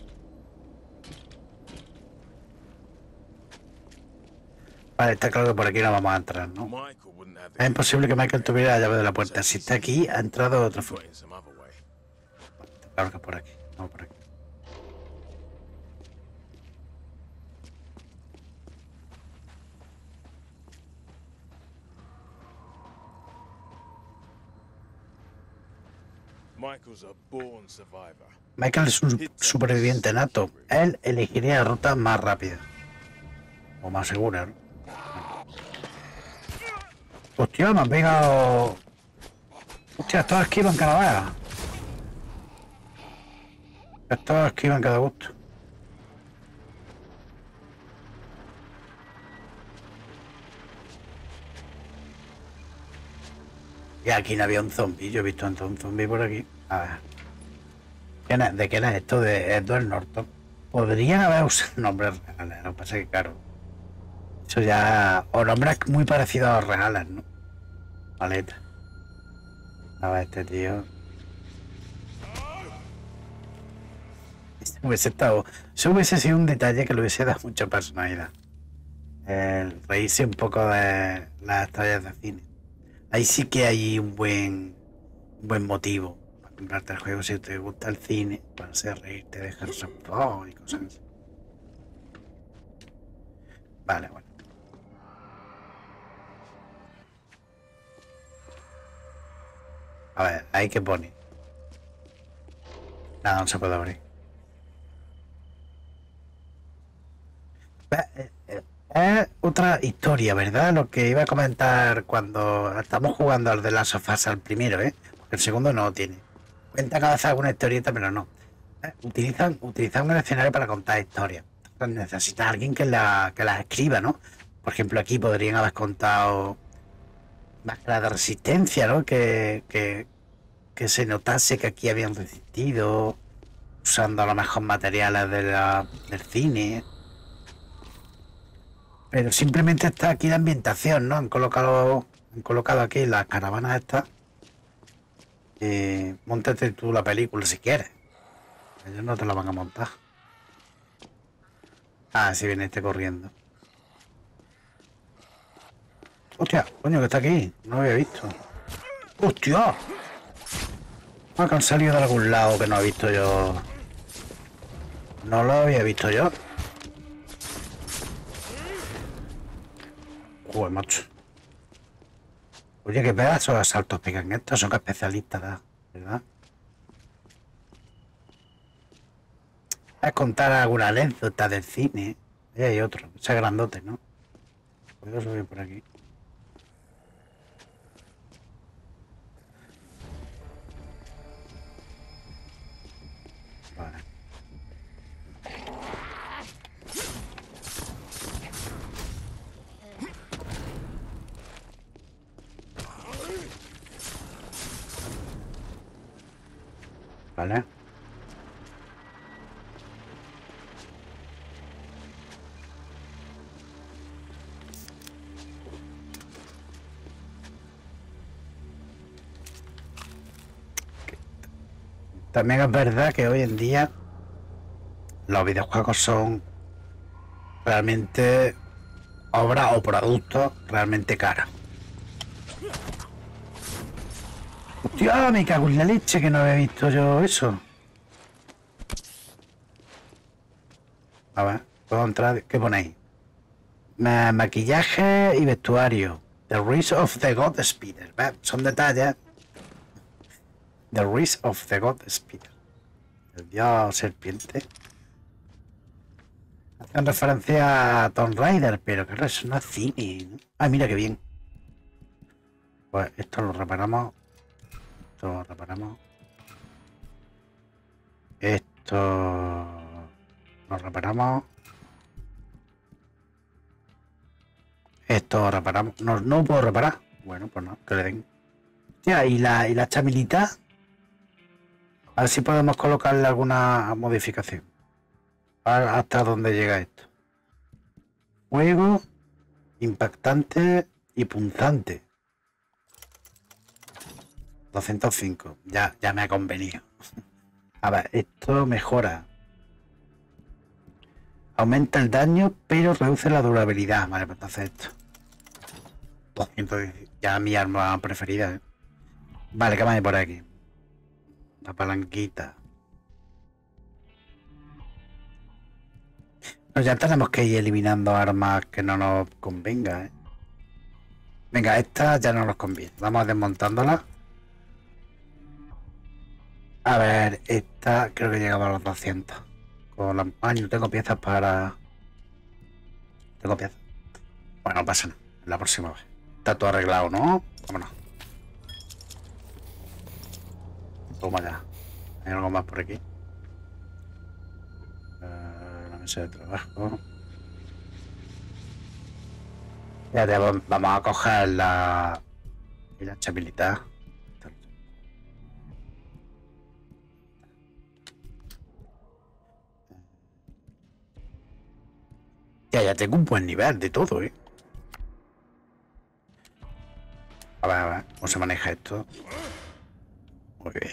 Vale, está claro que por aquí no vamos a entrar, ¿no? Es imposible que Michael tuviera la llave de la puerta. Si está aquí, ha entrado de otra forma. Vale, está claro que por aquí. Vamos por aquí. Michael es un superviviente nato. Él elegiría la ruta más rápida. O más segura, ¿no? Hostia, me han pegado... Hostia, estos esquivan cada vez. Estos esquivan cada gusto. Y aquí no había un zombie. Yo he visto entonces un zombie por aquí. A ver. ¿De qué era esto? De Edward Norton. Podrían haber usado nombres reales. Lo que pasa es que, claro. Eso ya. O nombres muy parecidos a los reales, ¿no? Maleta. A ver, este tío. Eso hubiese sido un detalle que le hubiese dado mucha personalidad. El reírse un poco de las estrellas de cine. Ahí sí que hay un buen motivo para comprarte el juego si te gusta el cine, para hacer reírte, dejar y cosas así. Vale, bueno. A ver, ahí que pone. Nada, no se puede abrir. Es otra historia, ¿verdad? Lo que iba a comentar cuando estamos jugando al de las sofás al primero, ¿eh? Porque el segundo no tiene. Cuentan a veces alguna historieta, pero no. Utilizan un escenario para contar historias. Entonces necesita alguien que la escriba, ¿no? Por ejemplo, aquí podrían haber contado máscaras de resistencia, ¿no? Que se notase que aquí habían resistido, usando a lo mejor materiales del cine. Pero simplemente está aquí la ambientación, ¿no? Han colocado aquí las caravanas estas. Móntate tú la película si quieres. Ellos no te la van a montar. Ah, si viene este corriendo. Hostia, coño, que está aquí. No lo había visto. ¡Hostia! Ah, que han salido de algún lado que no he visto yo. No lo había visto yo. Joder, macho. Oye, qué pedazos de asaltos pegan estos. Son especialistas, ¿verdad? Es contar alguna anécdota del cine. Ahí hay otro. Ese grandote, ¿no? Puedo subir por aquí. Vale. Vale. También es verdad que hoy en día los videojuegos son realmente obras o productos realmente caros. Hostia, me cago en la leche que no había visto yo eso. A ver, puedo entrar. ¿Qué ponéis? Maquillaje y vestuario. The Rise of the God Speeder. Son detalles. The Rise of the God Speeder. El dios serpiente. Hacen referencia a Tomb Raider, pero claro, eso no es cine, ¿no? Ah, mira qué bien. Pues esto lo reparamos. Esto lo reparamos. Esto lo reparamos. Esto lo reparamos. No puedo reparar. Bueno, pues no, que le den. Tía, y la chamilita. A ver si podemos colocarle alguna modificación. A ver hasta dónde llega esto. Fuego, impactante y punzante. 205. Ya me ha convenido. A ver, esto mejora. Aumenta el daño, pero reduce la durabilidad. Vale, pues entonces esto. 210. Ya mi arma preferida, ¿eh? Vale, ¿qué más hay por aquí? La palanquita. Pues ya tenemos que ir eliminando armas que no nos convenga, ¿eh? Venga, esta ya no nos conviene. Vamos desmontándola. A ver, esta creo que llegaba a los 200. No tengo piezas para... Tengo piezas. Bueno, no pasa nada. La próxima vez. Está todo arreglado, ¿no? Vámonos. Toma ya. Hay algo más por aquí. La mesa de trabajo. Ya vamos a coger la chabilidad. ya tengo un buen nivel de todo, ¿eh? A ver, ¿cómo se maneja esto? Muy bien.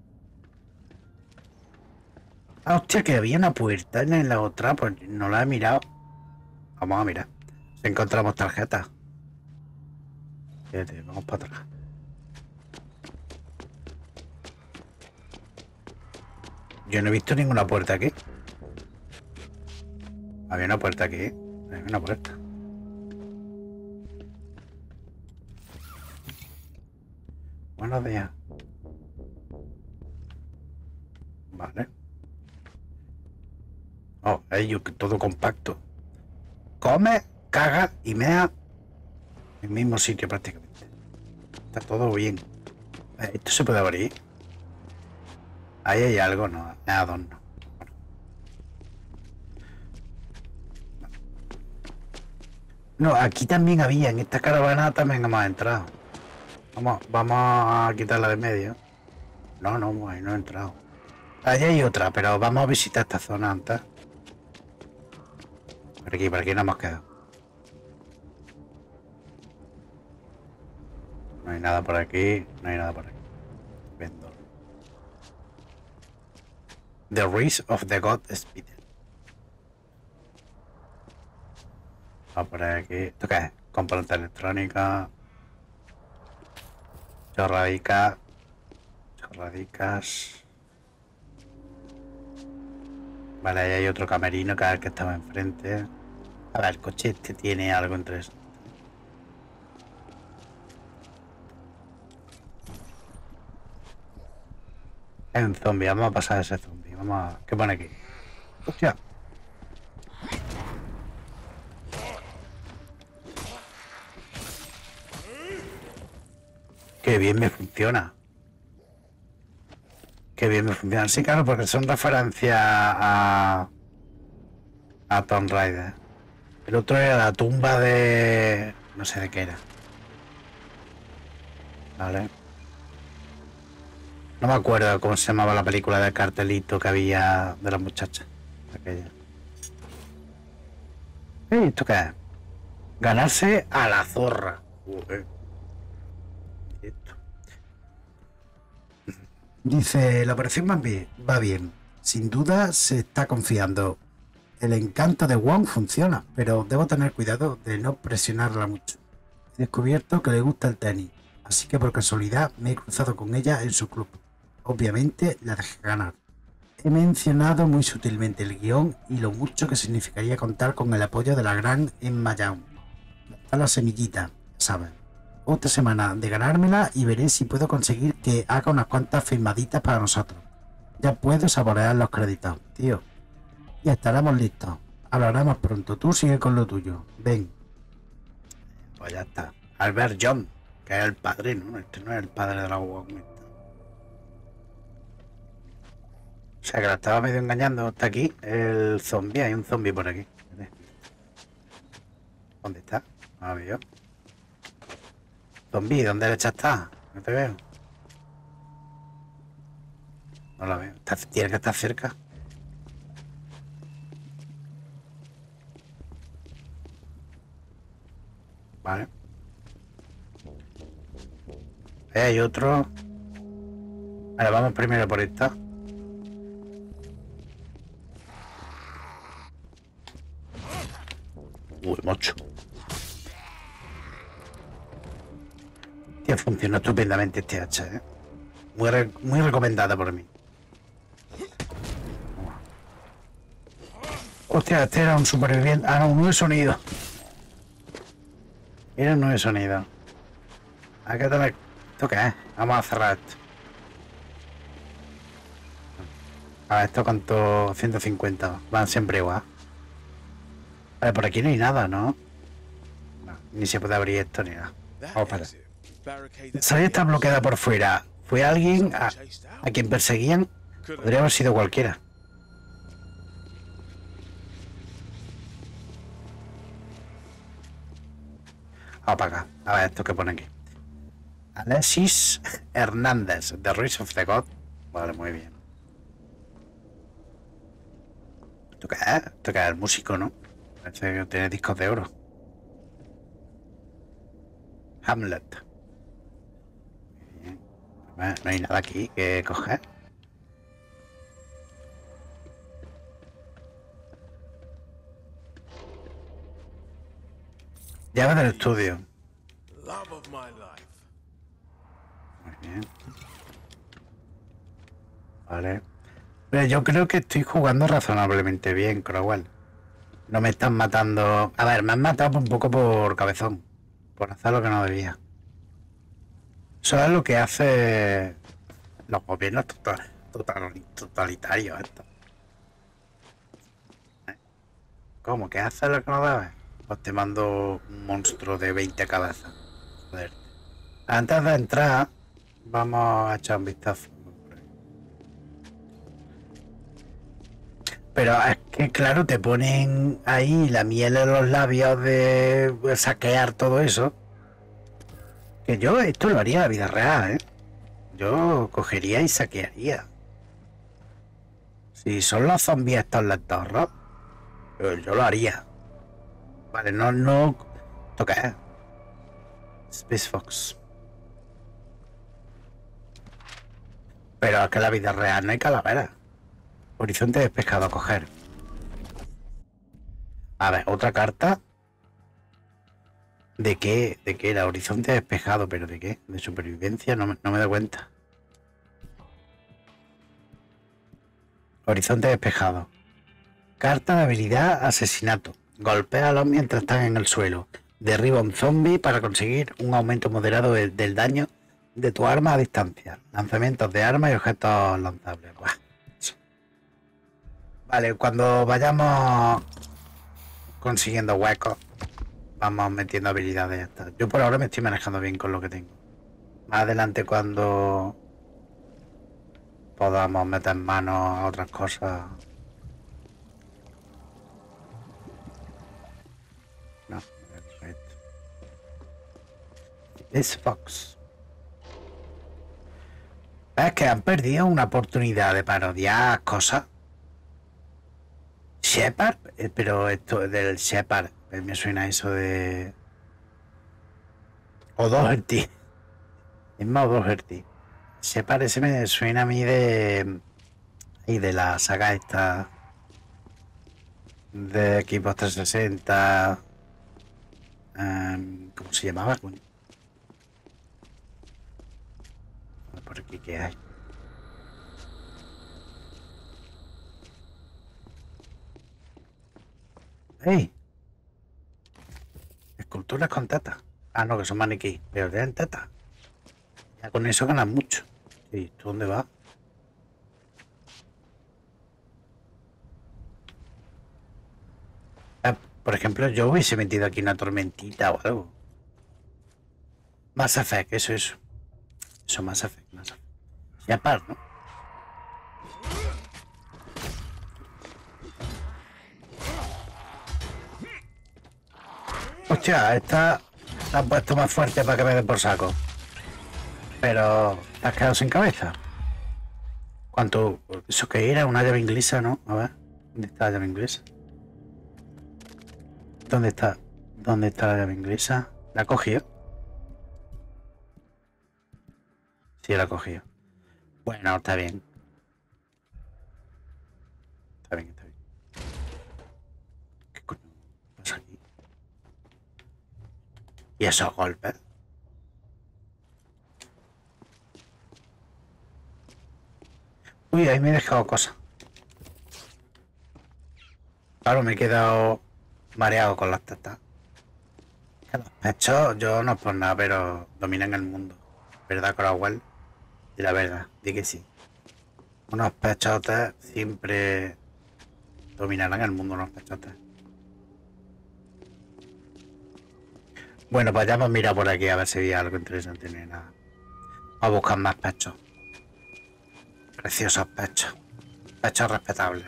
Ah, hostia, que había una puerta en la otra, pues no la he mirado. Vamos a mirar. Si encontramos tarjetas. Fíjate, vamos para atrás. Yo no he visto ninguna puerta aquí. Había una puerta aquí. Había una puerta. Buenos días. Vale. Oh, ello, que todo compacto. Come, caga y mea en el mismo sitio prácticamente. Está todo bien. Esto se puede abrir. Ahí hay algo, no, es adorno. No, aquí también había, en esta caravana también hemos entrado. Vamos a quitarla de medio. No, ahí no he entrado. Allí hay otra, pero vamos a visitar esta zona antes. Por aquí no hemos quedado. No hay nada por aquí, no hay nada por aquí. Vendor. The Race of the God Spider. Va por aquí. ¿Esto qué es? Componente electrónica. Chorradicas. Vale, ahí hay otro camerino que es el que estaba enfrente. A ver, el coche este tiene algo entre eso. Es un zombie, vamos a pasar a ese zombie. Vamos a... ¿Qué pone aquí? ¡Hostia! ¡Qué bien me funciona! ¡Qué bien me funciona! Sí, claro, porque son referencias a Tomb Raider. El otro era la tumba de... no sé de qué era. Vale. No me acuerdo cómo se llamaba la película del cartelito que había de la muchacha. Aquella. ¿Esto qué es? Ganarse a la zorra. Esto. Dice, la operación va bien. Sin duda se está confiando. El encanto de Wong funciona, pero debo tener cuidado de no presionarla mucho. He descubierto que le gusta el tenis, así que por casualidad me he cruzado con ella en su club. Obviamente la dejé ganar. He mencionado muy sutilmente el guión y lo mucho que significaría contar con el apoyo de la gran Emma Young. Está la semillita, ¿sabes? Otra semana de ganármela y veré si puedo conseguir que haga unas cuantas firmaditas para nosotros. Ya puedo saborear los créditos, tío. Ya estaremos listos. Hablaremos pronto. Tú sigue con lo tuyo. Ven. Pues ya está. Albert John, que es el padrino. Este no es el padre de la Wong. O sea que la estaba medio engañando. Está aquí el zombie. Hay un zombie por aquí. ¿Dónde está? No lo veo. Zombie, ¿dónde derecha está? No te veo. No la veo. Tiene que estar cerca. Vale. Hay otro. Vale, vamos primero por esta. Uy, mocho. Tío, funcionó estupendamente este hacha, ¿eh? Muy recomendada por mí. Hostia, este era un superviviente. Ah, no, un nuevo sonido. Era un nuevo sonido. Hay que tener... ¿Esto qué es? Vamos a cerrar esto. A ver, esto cuánto... 150. Van siempre igual. Vale, por aquí no hay nada, ¿no? No, ni se puede abrir esto ni nada. Vamos para allá. La salida está bloqueada por fuera. ¿Fue alguien a quien perseguían? Podría haber sido cualquiera. Vamos para acá. A ver esto que pone aquí. Alexis Hernández, The Race of the God. Vale, muy bien. ¿Esto qué es? Esto qué es el músico, ¿no? Parece que tiene discos de oro. Hamlet. Bien. No hay nada aquí que coger. Llave del estudio. Love of my life. Muy bien. Vale. Pero yo creo que estoy jugando razonablemente bien, Crowell. No me están matando... A ver, me han matado un poco por cabezón. Por hacer lo que no debía. Eso es lo que hace los gobiernos totalitarios estos. ¿Cómo? ¿Qué hace lo que no debe? Pues te mando un monstruo de 20 cabezas. Joder. Antes de entrar, vamos a echar un vistazo. Pero es que, claro, te ponen ahí la miel en los labios de saquear todo eso. Que yo esto lo haría en la vida real, ¿eh? Yo cogería y saquearía. Si son los zombies estos lentorros, yo lo haría. Vale, no... Toca, Space Fox. Pero es que en la vida real no hay calaveras. Horizonte despejado a coger. A ver, otra carta. ¿De qué? ¿De qué era? Horizonte despejado, ¿pero de qué? ¿De supervivencia? No me doy cuenta. Horizonte despejado. Carta de habilidad asesinato. Golpéalos mientras están en el suelo. Derriba un zombie para conseguir un aumento moderado del daño de tu arma a distancia. Lanzamientos de armas y objetos lanzables. Buah. Vale, cuando vayamos consiguiendo huecos, vamos metiendo habilidades y ya está. Yo por ahora me estoy manejando bien con lo que tengo. Más adelante cuando podamos meter manos a otras cosas. No, perfecto. Es Fox. Es que han perdido una oportunidad de parodiar cosas. Shepard, pero esto del Shepard, me suena eso de... O'Doherty. Es más O'Doherty. Shepard ese me suena a mí de... Y de la saga esta... De Xbox 360... ¿Cómo se llamaba? Por aquí, ¿qué hay? ¡Ey! Esculturas con tetas. Ah, no, que son maniquí, pero tienen tetas. Ya con eso ganan mucho. ¿Y tú dónde vas? Ah, por ejemplo, yo hubiese metido aquí una tormentita o algo. Mass Effect, eso. Eso, Mass Effect. Y aparte, ¿no? Hostia, esta la han puesto más fuerte para que me den por saco. Pero te has quedado sin cabeza. ¿Cuánto? Eso que era una llave inglesa, ¿no? A ver, ¿dónde está la llave inglesa? ¿Dónde está? ¿Dónde está la llave inglesa? ¿La ha cogido? Sí, la ha cogido. Bueno, está bien. Está bien. ¿Qué coño pasa aquí? ¿Y esos golpes? Uy, ahí me he dejado cosas. Claro, me he quedado mareado con las tetas. Los pechos, yo no es por nada, pero dominan el mundo. ¿Verdad, Crowell? Y la verdad, di que sí. Unos pechotes siempre dominarán el mundo, unos pechotes. Bueno, pues ya hemos mirado por aquí a ver si había algo interesante. Ni nada. Vamos a buscar más pechos. Preciosos pechos. Pechos respetables.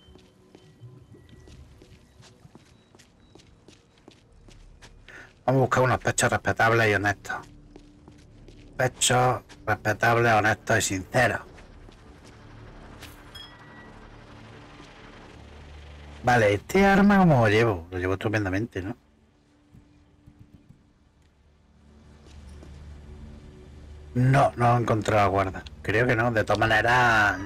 Vamos a buscar unos pechos respetables y honestos. Pechos respetables, honestos y sinceros. Vale, este arma como lo llevo. Lo llevo estupendamente, ¿no? No, no he encontrado a guarda. Creo que no. De todas maneras,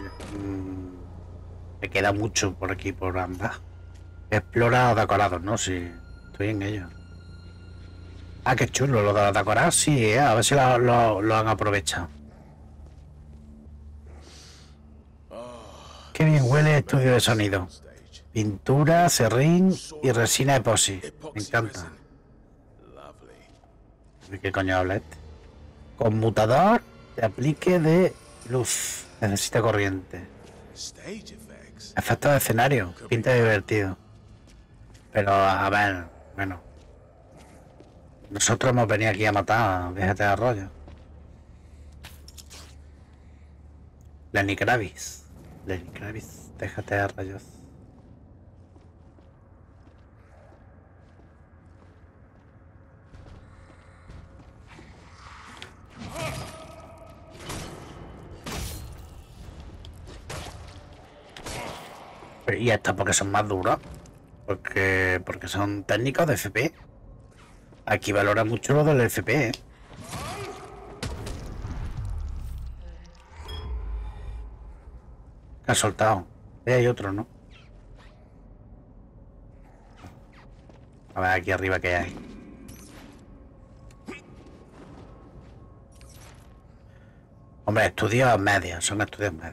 me queda mucho por aquí, por andar. Explora decorados, ¿no? Sí, estoy en ello. Ah, qué chulo. Lo de los decorados, sí, a ver si lo han aprovechado. Qué bien huele el estudio de sonido. Pintura, serrín y resina epoxi. Me encanta. ¿De qué coño habla este? Conmutador de aplique de luz. Necesita corriente. Efectos de escenario. Pinta divertido. Pero, a ver, bueno. Nosotros hemos venido aquí a matar. Déjate de rollo. Lenny Kravitz. Lenny Kravitz. Déjate de rollos. Y estas porque son más duros. Porque son técnicos de FP. Aquí valora mucho lo del FP, ¿eh? Ha soltado. Ahí hay otro, ¿no? A ver aquí arriba qué hay. Hombre, estudios medios. Son estudios medios.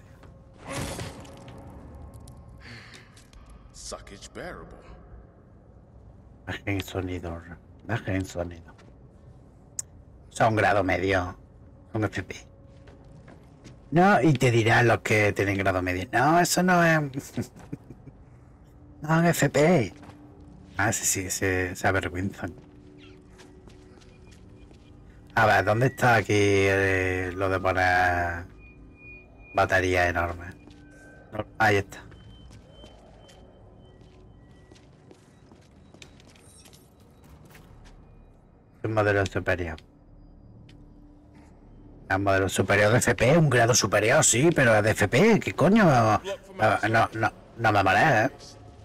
Bajen sonido. Bajen sonido. Son grado medio. Son FP. No, y te dirán los que tienen grado medio. No, eso no es. No es FP. Ah, sí, se avergüenzan. A ver, ¿dónde está aquí lo de poner baterías enormes? No, ahí está. Un modelo superior. Un modelo superior de FP, un grado superior, sí, pero de FP, ¿qué coño? No me marees, ¿eh?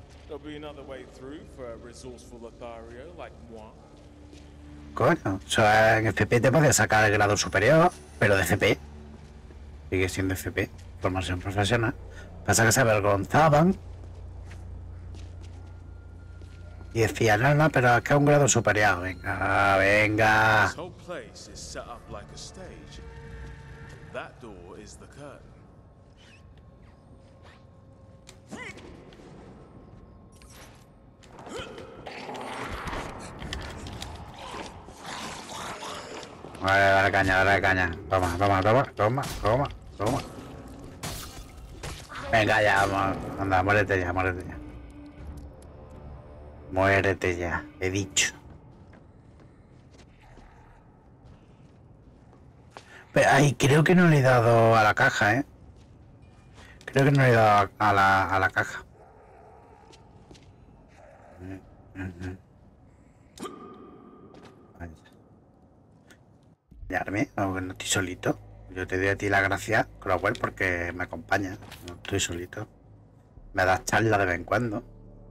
Coño, o sea, en FP te puedes sacar el grado superior, pero de FP. Sigue siendo FP, formación profesional. Pasa que se avergonzaban y decían, no, pero es que es un grado superior. Venga, venga. Vale, dale caña. Toma. Venga ya, vamos. Anda, muérete ya. Muérete ya, he dicho. Pero, ay, creo que no le he dado a la caja, ¿eh? Creo que no le he dado a la caja. Aunque no estoy solito. Yo te doy a ti la gracia, Crowell, porque me acompaña. No estoy solito. Me das charla de vez en cuando.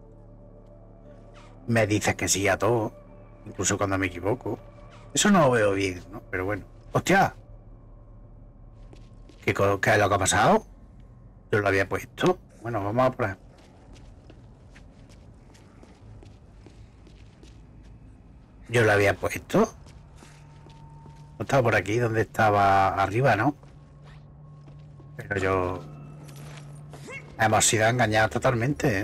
Me dices que sí a todo. Incluso cuando me equivoco. Eso no lo veo bien, ¿no? Pero bueno. ¡Hostia! ¿Qué es lo que ha pasado? Yo lo había puesto. Bueno, vamos a probar. Yo lo había puesto. No estaba por aquí donde estaba arriba, ¿no? Pero yo... Hemos sido engañados totalmente, ¿eh?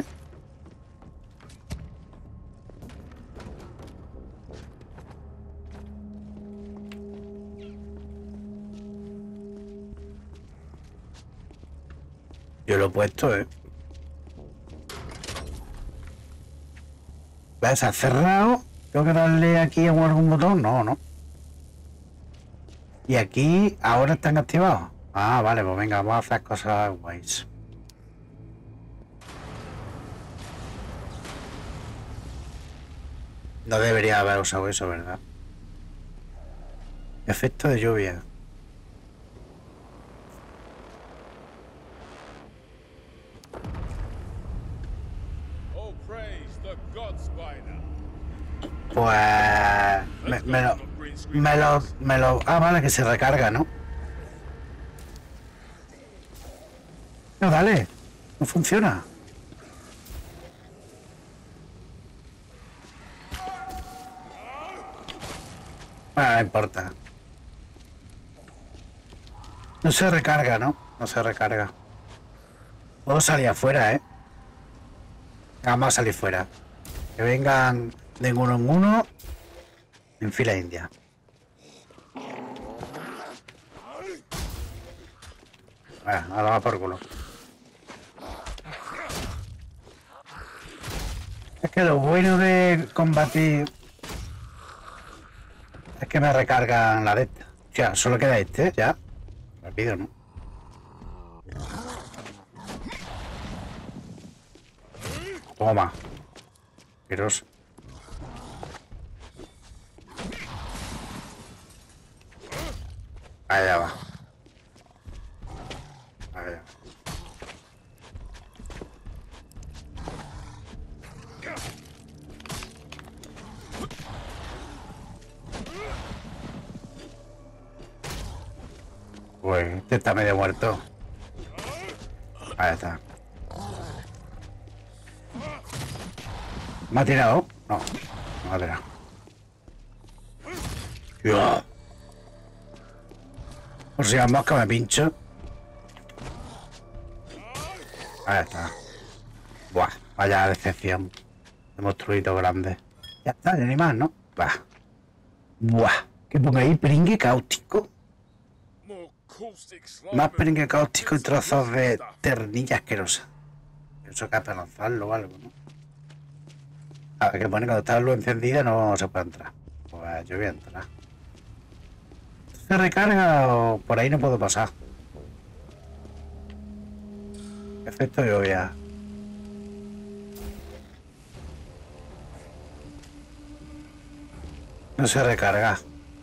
Yo lo he puesto, ¿eh? ¿Ves? ¿Se ha cerrado? ¿Tengo que darle aquí a algún botón? No. Y aquí ahora están activados. Ah, vale, pues venga, vamos a hacer cosas guays. No debería haber usado eso, ¿verdad? Efecto de lluvia. Pues... me lo... Ah, vale, que se recarga, ¿no? No, dale. No funciona. Bueno, no importa. No se recarga, ¿no? No se recarga. Puedo salir afuera, ¿eh? Vamos a salir fuera. Que vengan de uno en uno en fila india. Ahora va por culo. Es que lo bueno de combatir es que me recargan la de esta. O sea, solo queda este, ya. Rápido, ¿no? Toma. Asqueroso. Allá va. Allá. Pues este está medio muerto. Ahí está. ¿Me ha tirado? No, no me ha tirado. Dios. Por si las moscas me pincho. Ahí está. Buah, vaya decepción. De monstruito grande. Ya está, ya ni más, ¿no? Buah. Buah. Que ponga ahí pringue cáustico. Más pringue cáustico y trozos de ternilla asquerosa. Eso que para lanzarlo o algo, ¿no? A ver, que pone cuando está la luz encendida no se puede entrar. Pues yo voy a entrar. ¿Se recarga o por ahí no puedo pasar? Efecto de lluvia. No se recarga.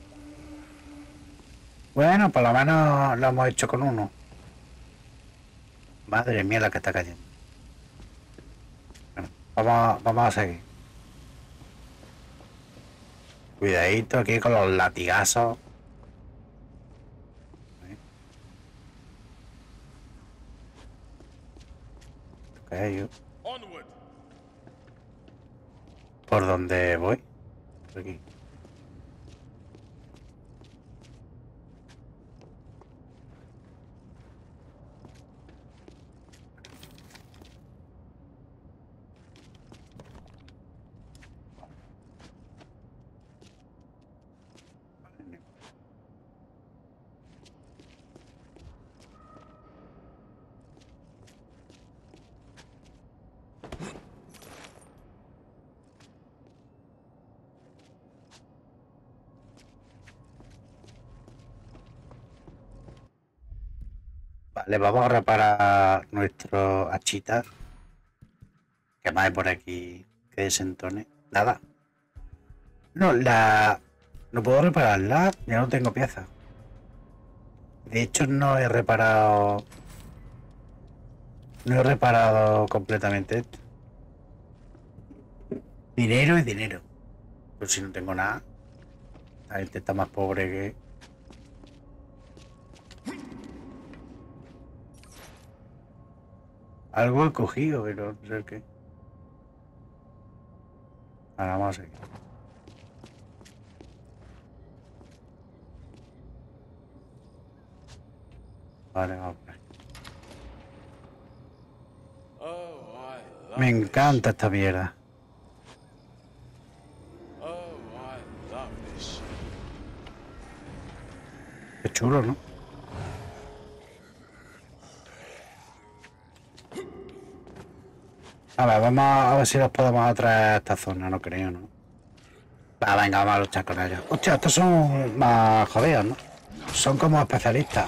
Bueno, por lo menos lo hemos hecho con uno. Madre mía la que está cayendo. Bueno, vamos a seguir. Cuidadito aquí con los latigazos. Okay, ¿por dónde voy? Por aquí. Vale, vamos a reparar nuestro hachita. ¿Qué más hay por aquí que desentone? Nada. No, no puedo repararla. Ya no tengo piezas. De hecho, no he reparado... No he reparado completamente esto. Dinero y dinero. Pero si no tengo nada. La gente está más pobre que... Algo he cogido, pero no sé qué. Ahora vamos a seguir. Vale, vamos por ahí. Me encanta esta mierda. Qué chulo, ¿no? A ver, vamos a ver si los podemos atraer a esta zona, no creo, ¿no? Va, venga, vamos a luchar con ellos. Hostia, estos son más jodidos, ¿no? Son como especialistas.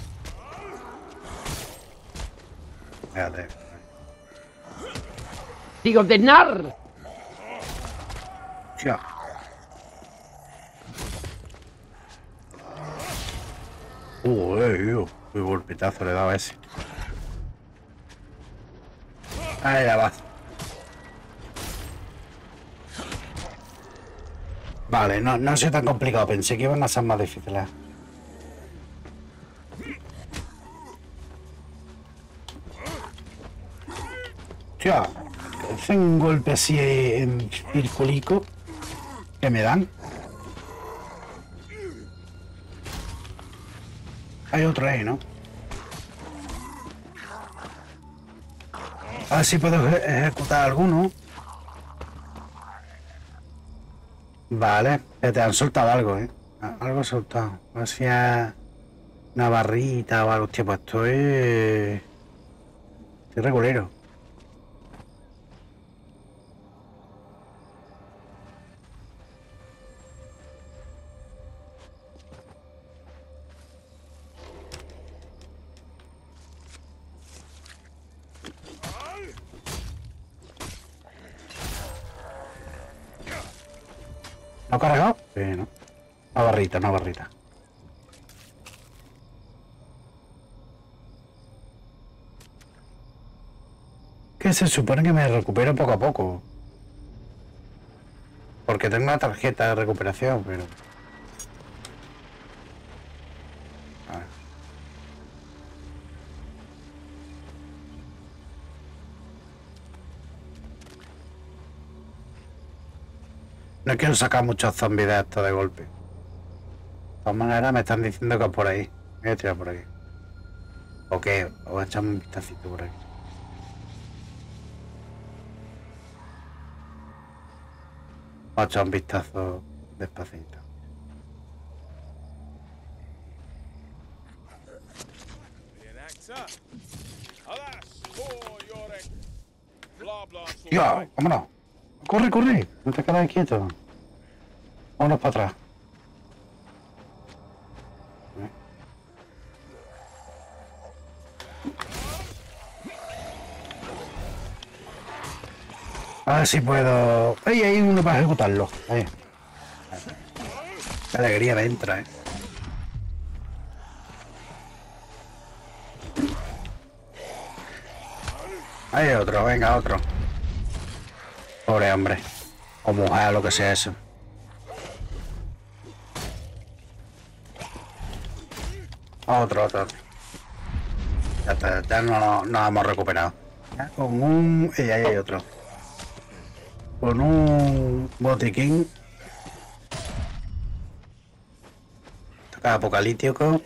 Fíjate. ¡Digo de nar! Hostia. Qué golpetazo le daba ese. Ahí ya va. Vale, no ha sido tan complicado. Pensé que iban a ser más difíciles. Hostia, hacen un golpe así en circulico que me dan. Hay otro ahí, ¿no? A ver si puedo ejecutar alguno. Vale, te han soltado algo, ¿eh? Algo soltado. A ver si es una barrita o algo. Hostia, pues estoy regulero. ¿No ha cargado? Sí, ¿no? Una barrita, una barrita. Que se supone que me recupero poco a poco. Porque tengo una tarjeta de recuperación, pero... A ver. No quiero sacar muchos zombies de esto de golpe. De todas maneras me están diciendo que es por ahí. Voy a tirar por aquí. ¿O qué? O echamos un vistacito por aquí. Vamos a echar un vistazo despacito. ¡Ya! ¡Vámonos! ¡Corre, corre! No te quedas quieto. Vámonos para atrás. A ver si puedo... ¡Ay, hay uno para ejecutarlo! Ahí. Qué alegría me entra, ¿eh? Hay otro, venga, otro. Pobre hombre. O mujer, lo que sea eso. Otro. Ya está, ya no nos hemos recuperado. Ya, con un... Y ahí hay otro. Con un botiquín. Toca apocalíptico.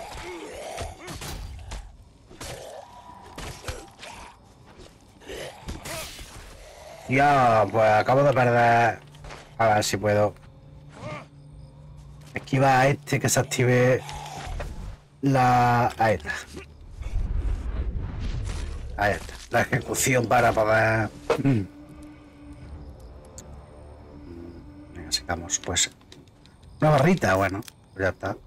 Ya, pues acabo de perder. A ver si puedo. Esquiva a este que se active la... Ahí está. Ahí está. La ejecución para poder... Venga, sacamos pues una barrita, bueno, pues ya está.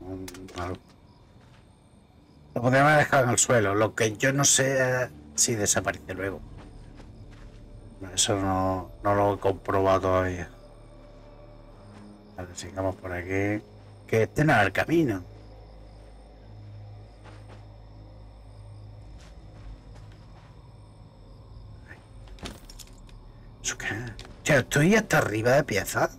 Lo podríamos haber dejado en el suelo. Lo que yo no sé es si desaparece luego. Eso no lo he comprobado todavía. Vale, sigamos por aquí. Que estén al camino. ¿Eso qué? Tío, estoy hasta arriba de piezas.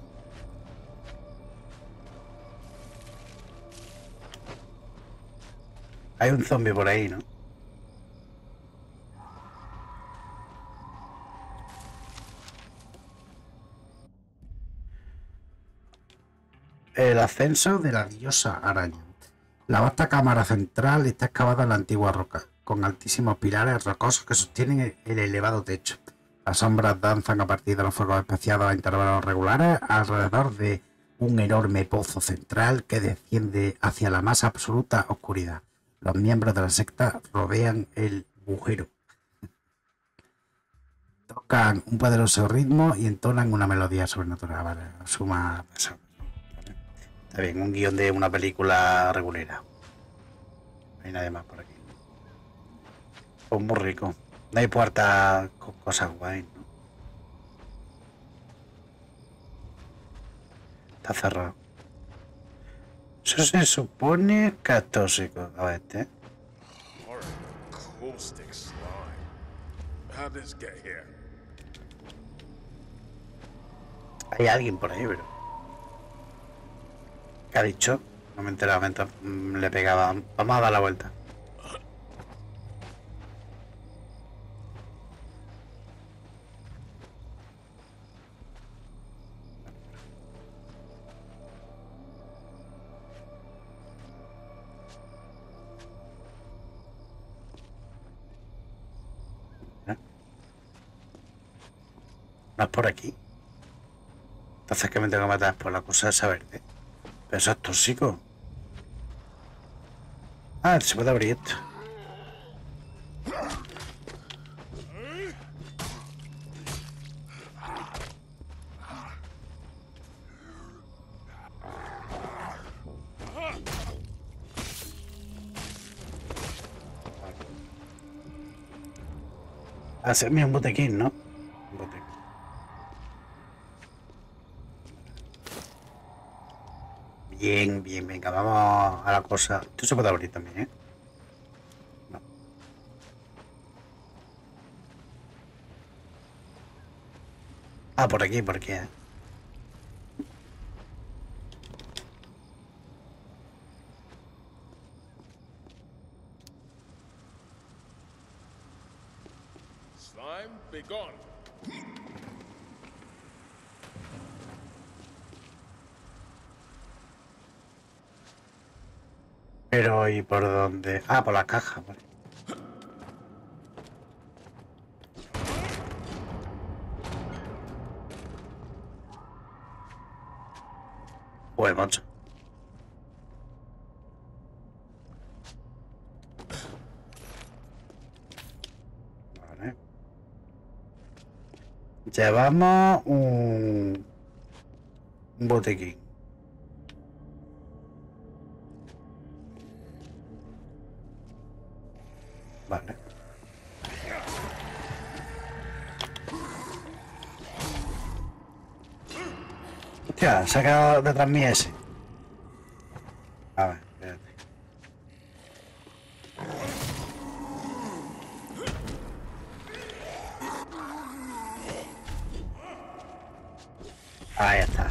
Hay un zombie por ahí, ¿no? El ascenso de la diosa araña. La vasta cámara central está excavada en la antigua roca, con altísimos pilares rocosos que sostienen el elevado techo. Las sombras danzan a partir de los fuegos especiados a intervalos regulares alrededor de un enorme pozo central que desciende hacia la más absoluta oscuridad. Los miembros de la secta rodean el agujero. Tocan un poderoso ritmo y entonan una melodía sobrenatural. Vale, suma... Está bien, un guión de una película regulera. No hay nadie más por aquí. Pues muy rico. No hay puertas con cosas guay, ¿no? Está cerrado. Eso se supone que es tóxico. A ver, este. Hay alguien por ahí, pero... ¿Qué ha dicho? No me he enterado mientras le pegaba. Vamos a dar la vuelta. No es por aquí. Entonces, ¿qué me tengo que matar? Por la cosa esa verde. Pero eso es tóxico. Ah, se puede abrir esto. Hacerme un botequín, ¿no? Un botequín. Bien, bien, venga, vamos a la cosa. Esto se puede abrir también, ¿eh? No. Ah, por aquí, ¿eh? Slime, be gone. Pero, ¿y por dónde? Ah, por la caja, vale. Pues, macho. Vale. Llevamos un botequín. Vale. Hostia, se ha quedado detrás mí ese. A ver, espérate. Ahí está.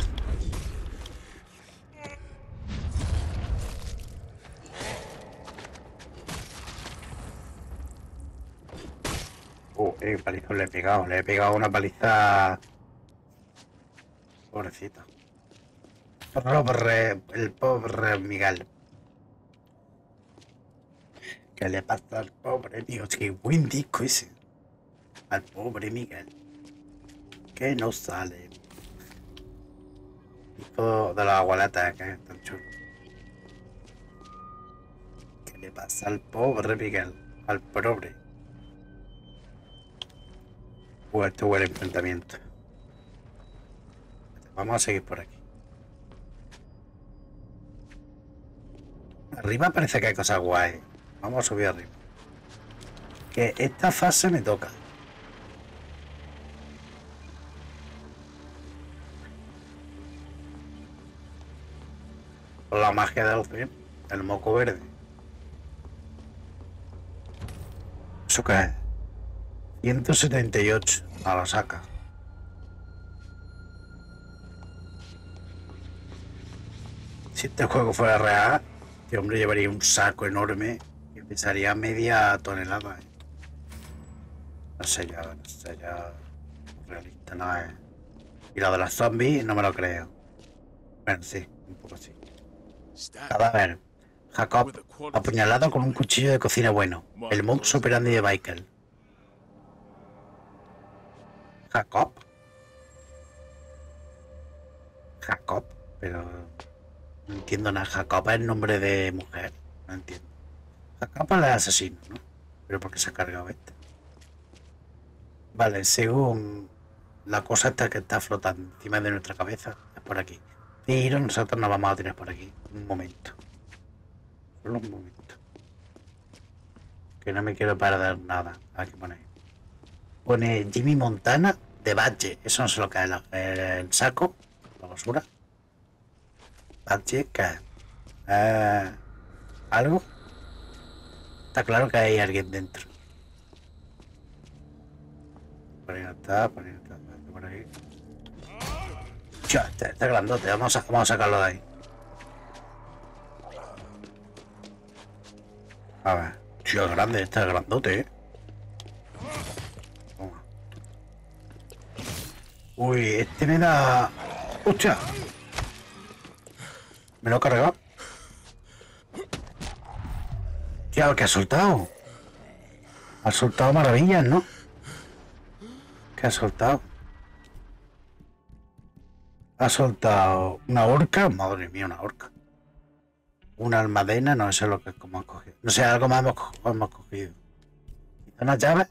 Paliza le he pegado una paliza. Pobrecito. El pobre Miguel. ¿Qué le pasa al pobre tío? Qué buen disco ese. Al pobre Miguel. Que no sale. Disco de la abuelata, que es tan chulo. ¿Qué le pasa al pobre Miguel? Al pobre. Esto huele a enfrentamiento. Vamos a seguir por aquí. Arriba parece que hay cosas guay. Vamos a subir arriba. Que esta fase me toca. Con la magia del fin. El moco verde. ¿Eso qué es? 178. A la saca. Si este juego fuera real, este hombre llevaría un saco enorme que pesaría media tonelada. No sé ya. Realista no es. Y lo de los zombies no me lo creo. Bueno, sí, un poco sí. Cadáver. Jacob, apuñalado con un cuchillo de cocina bueno. El modus operandi de Michael. Jacob. Jacob, pero no entiendo nada. Jacob es el nombre de mujer. No entiendo. Jacob es el asesino, ¿no? Pero ¿por qué se ha cargado este? Vale, según la cosa esta que está flotando encima de nuestra cabeza, es por aquí. Pero nosotros nos vamos a tirar por aquí. Un momento. Solo un momento. Que no me quiero perder nada. Aquí pone. Pone Jimmy Montana de Badge. Eso no sé lo que es. El saco. La basura. Badge, ¿qué es? ¿Algo? Está claro que hay alguien dentro. Por ahí no está, por ahí no está. Por ahí. Está grandote. Vamos a sacarlo de ahí. A ver. Tío, es grande, este es grandote, ¿eh? Toma. Uy, este me da... ¡Hostia! Me lo he cargado. Tío, ¿qué ha soltado? Ha soltado maravillas, ¿no? ¿Qué ha soltado? Ha soltado una horca. Madre mía, una horca. Una almadena, no sé lo que como han cogido. No sé, algo más hemos cogido. ¿Una llave?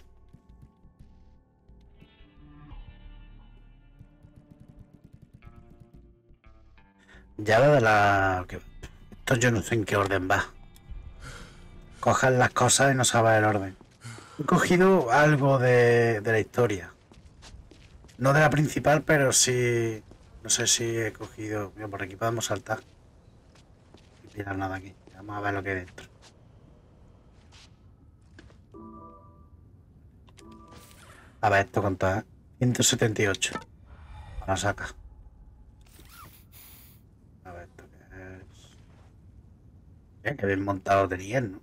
Llave de la... Esto yo no sé en qué orden va. Coges las cosas y no sabes el orden. He cogido algo de la historia. No de la principal, pero sí... No sé si he cogido... Mira, por aquí podemos saltar. No tirar nada aquí. Vamos a ver lo que hay dentro. A ver, esto cuánto es. 178. La saca. A ver, esto qué es. Mira, que bien montado tenía, ¿no?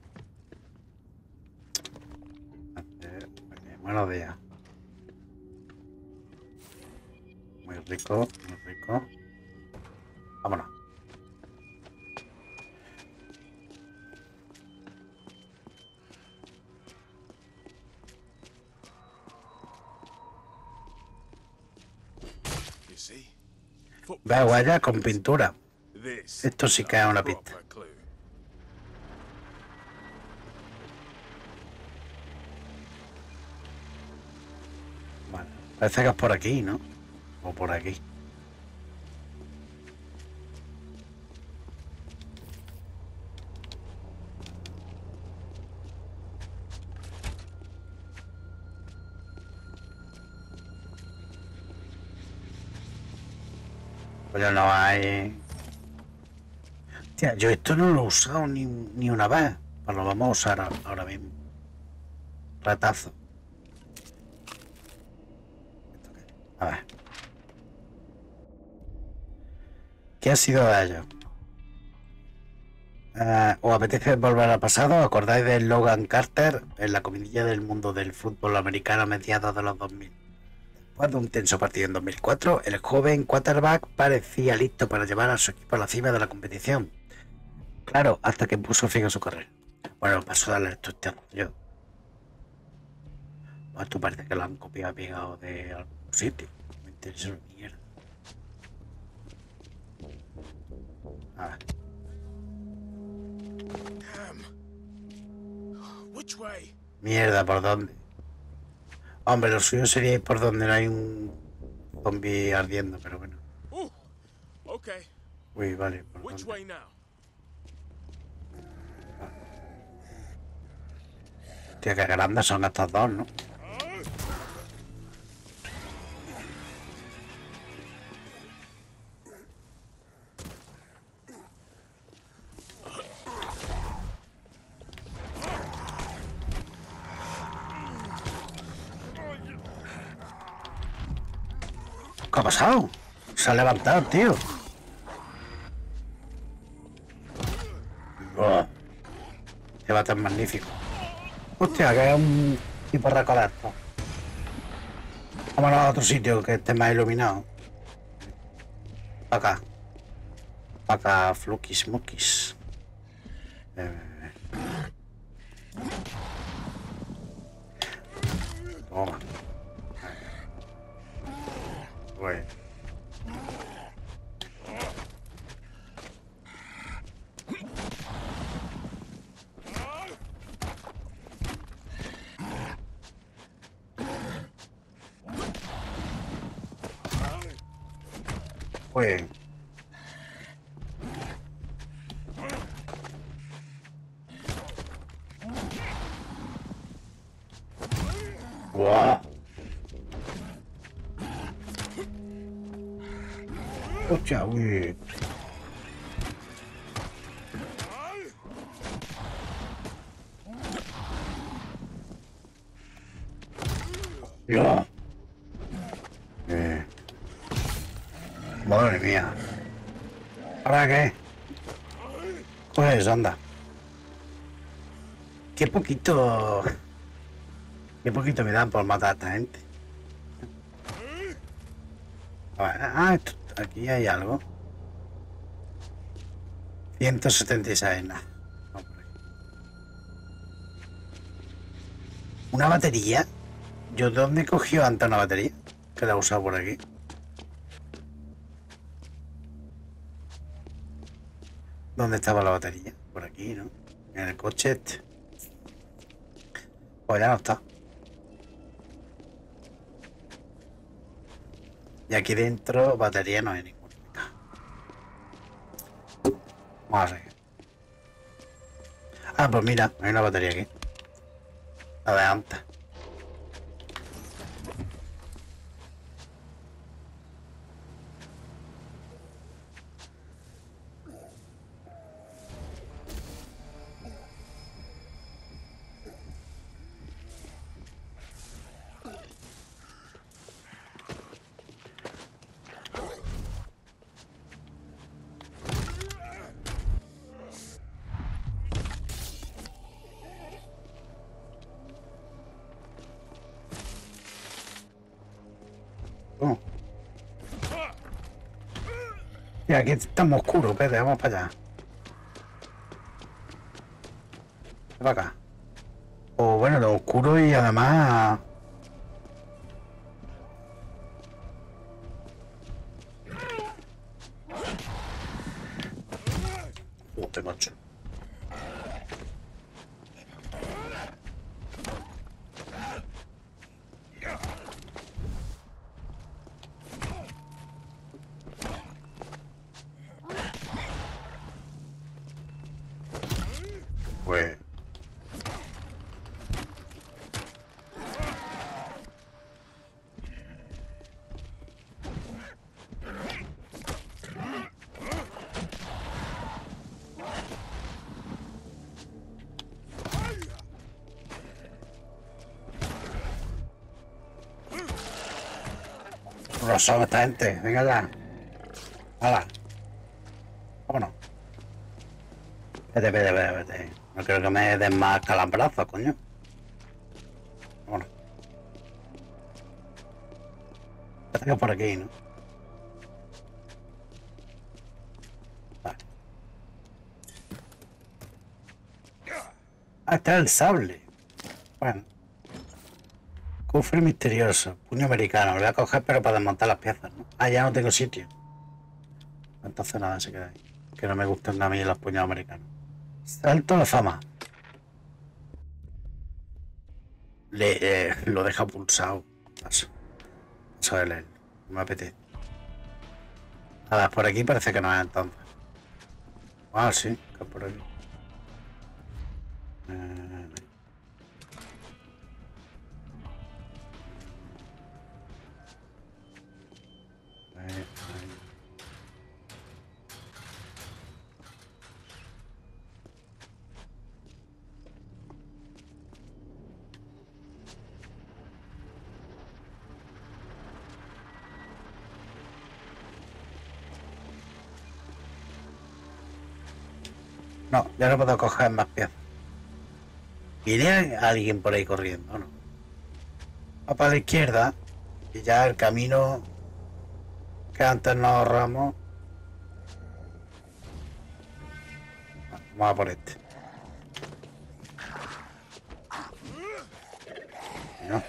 Buenos días. Muy rico, muy rico. Vámonos. Ve huella con pintura. Esto sí que es una pista. Vale. Parece que es por aquí, ¿no? O por aquí. Pero no hay... Tía, yo esto no lo he usado ni una vez. Pues lo vamos a usar ahora mismo. Ratazo. A ver. ¿Qué ha sido de ello? ¿Os apetece volver al pasado? ¿Acordáis de Logan Carter en la comidilla del mundo del fútbol americano a mediados de los 2000? Después de un tenso partido en 2004, el joven quarterback parecía listo para llevar a su equipo a la cima de la competición. Claro, hasta que puso fin a su carrera. Bueno, paso a darle esto yo. Esto parece que lo han copiado y pegado de algún sitio. Me interesa una mierda. A ver. Mierda, ¿por dónde? Hombre, lo suyo sería ir por donde no hay un zombie ardiendo, pero bueno. Uy, vale, ¿por dónde? Hostia, qué grandes son estas dos, ¿no? ¿Qué ha pasado? Se ha levantado, tío. Oh, qué va tan magnífico. Hostia, que es un tipo recolecto. Vámonos a otro sitio que esté más iluminado. Para acá. Para acá, flukis, mukis. Toma. Bueno. Pues. ¡Guau! Hostia, uy. Ya. Madre mía. ¿Ahora qué? Pues anda. Qué poquito... Qué poquito me dan por matar a esta gente. Aquí hay algo. 176, nada. ¿Una batería? ¿Yo de dónde cogió antes una batería? Que la he usado por aquí. ¿Dónde estaba la batería? Por aquí, ¿no? En el coche este. Pues ya no está. Y aquí dentro batería no hay ninguna. Vamos a seguir. Ah, pues mira, hay una batería aquí. La de antes. Y aquí estamos oscuros, Pedro, vamos para allá. Para acá. O bueno, lo oscuro y además... Joder, macho. Pues... Rosón esta gente, venga ya. Hala. Vámonos. Vete. No creo que me den más calambrazos, coño. Vámonos. Parece que es por aquí, ¿no? Vale. Ah, está el sable. Bueno. Cofre misterioso. Puño americano. Lo voy a coger pero para desmontar las piezas, ¿no? Ah, ya no tengo sitio. Entonces nada, se queda ahí. Que no me gustan a mí los puños americanos. Salto a la fama. Lo deja pulsado. Paso de leerlo. No me apetece. Nada, por aquí parece que no es entonces. Ah, sí, que por aquí. No, ya no puedo coger más piezas. ¿Viene alguien por ahí corriendo, no? Va para la izquierda y ya el camino que antes nos ahorramos. Vamos a por este. No.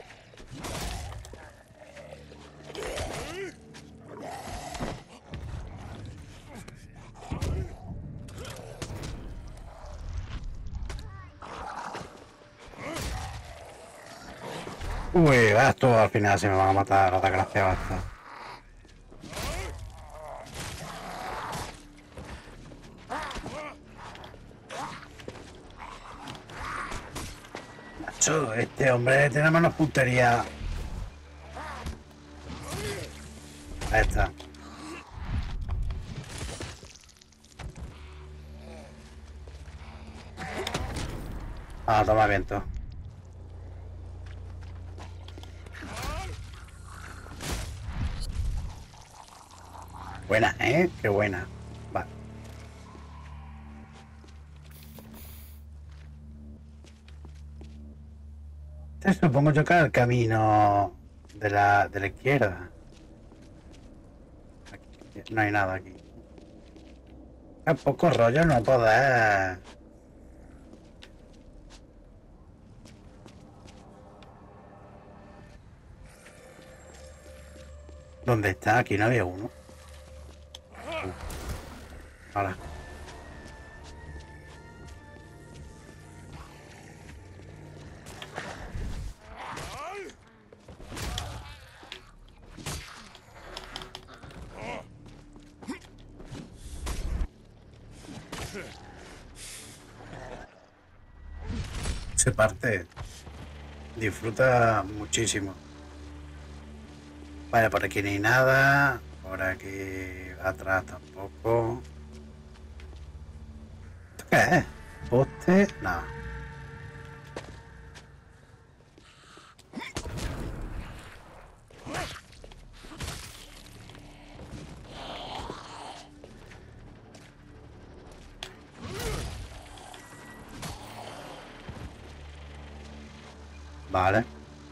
Uy, esto al final se me van a matar los desgraciados estos. Macho, este hombre tiene menos puntería. Ahí está. Ah, toma viento. Buena, ¿eh? Qué buena. Vale. Este supongo yo que es el camino de la izquierda. Aquí, no hay nada aquí. Es poco rollo no poder. ¿Dónde está? Aquí no había uno. Ahora. Se parte. Disfruta muchísimo. Vale, por aquí no hay nada. Por aquí atrás tampoco. ¿Esto qué es? ¿Poste? No. Vale.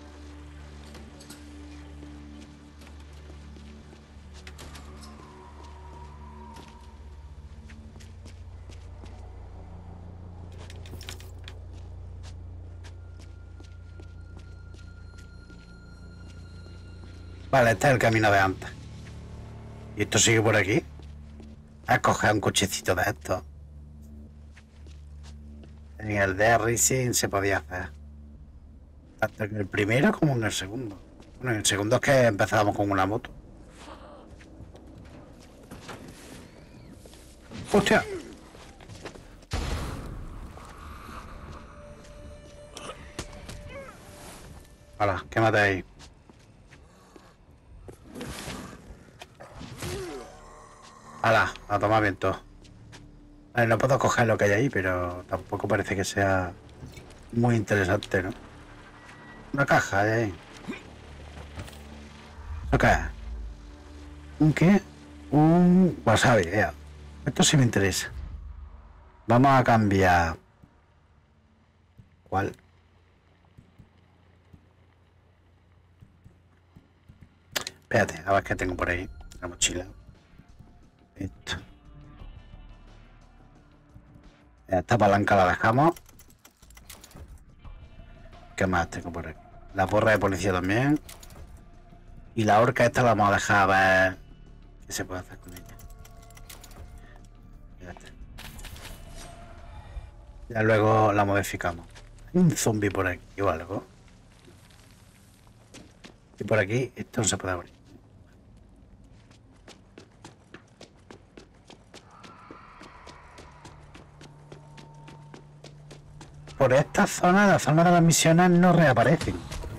Vale, este es el camino de antes. ¿Y esto sigue por aquí? A coger un cochecito de estos. En el de Racing se podía hacer. Tanto en el primero como en el segundo. Bueno, en el segundo es que empezábamos con una moto. ¡Hostia! Hala, quémate ahí. Hala, a tomar viento. Vale, no puedo coger lo que hay ahí, pero tampoco parece que sea muy interesante, ¿no? Una caja hay ahí. ¿Eso qué es? ¿Un qué? Un wasabi, ya. Esto sí me interesa. Vamos a cambiar. ¿Cuál? Espérate, a ver qué tengo por ahí. La mochila. Esto. Esta palanca la dejamos. ¿Qué más tengo por aquí? La porra de policía también. Y la horca esta la vamos a dejar a ver qué se puede hacer con ella. Fíjate. Ya luego la modificamos. Hay un zombie por aquí o algo. Y por aquí esto no se puede abrir. Por esta zona, la zona de las misiones no reaparecen.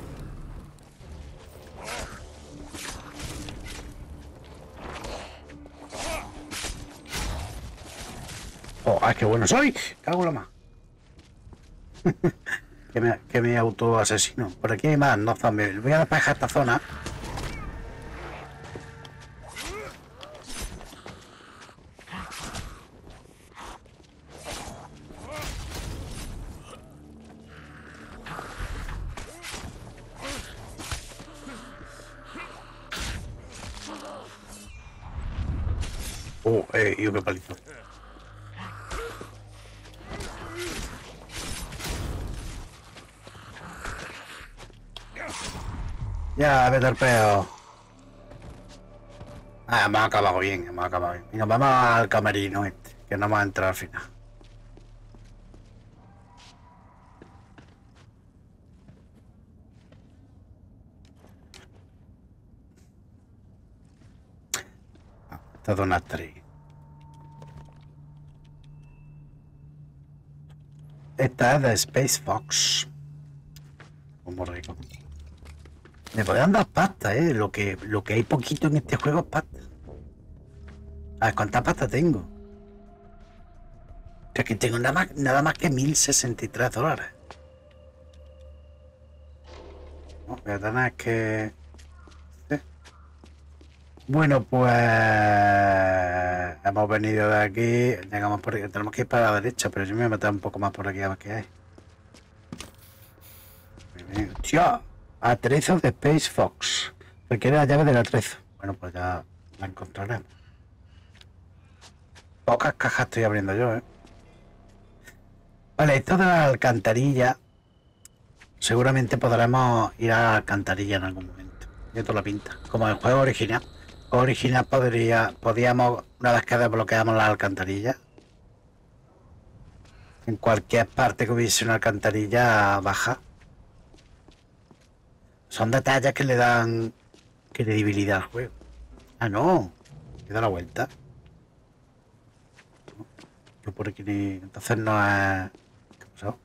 ¡Oh, ay, qué bueno soy! ¡Cago en la más! que me auto asesino. Por aquí hay más, no zombies. Voy a despejar esta zona. Yo qué palizo. Ya, vete al peo. Ah, hemos acabado bien, hemos acabado bien. Venga, vamos al camerino este, que no vamos a entrar al final. Esta zona es 3. Esta es de Space Fox. Muy rico. Me podrían dar pasta, Lo que hay poquito en este juego es pasta. A ver, ¿cuánta pasta tengo? Es que tengo nada más que $1063. No, la verdad es que... ¿sí? Bueno, pues... hemos venido de aquí. Llegamos por aquí. Tenemos que ir para la derecha, pero yo me voy a meter un poco más por aquí a ver qué hay. Hostia, atrezo de Space Fox. Requiere la llave del atrezo. Bueno, pues ya la encontraremos. Pocas cajas estoy abriendo yo, ¿eh? Vale, esto de la alcantarilla. Seguramente podremos ir a la alcantarilla en algún momento. Yo toda la pinta. Como el juego original. El juego original podíamos, una vez que desbloqueamos la alcantarilla, en cualquier parte que hubiese una alcantarilla baja. Son detalles que le dan credibilidad al juego. Ah, no. He dado la vuelta. Yo por aquí ni... Entonces no es... ¿Qué pasó?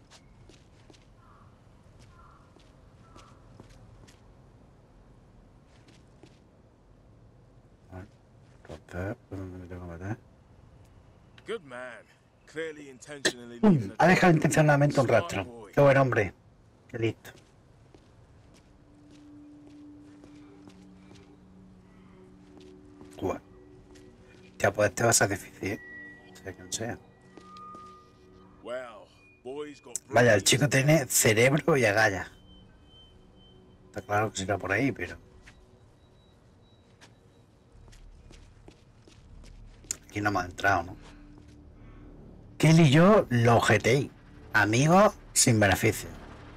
Vale. Entonces, ¿dónde me tengo que meter? Good man. Clearly intentionally leaving Ha dejado intencionalmente un rastro. Qué buen hombre. Qué listo. Bueno. Ya pues este va a ser difícil, sea quien sea. Vaya, el chico tiene cerebro y agallas. Está claro que será por ahí, pero... Aquí no hemos entrado, ¿no? Kelly y yo lo GTI. Amigos sin beneficio.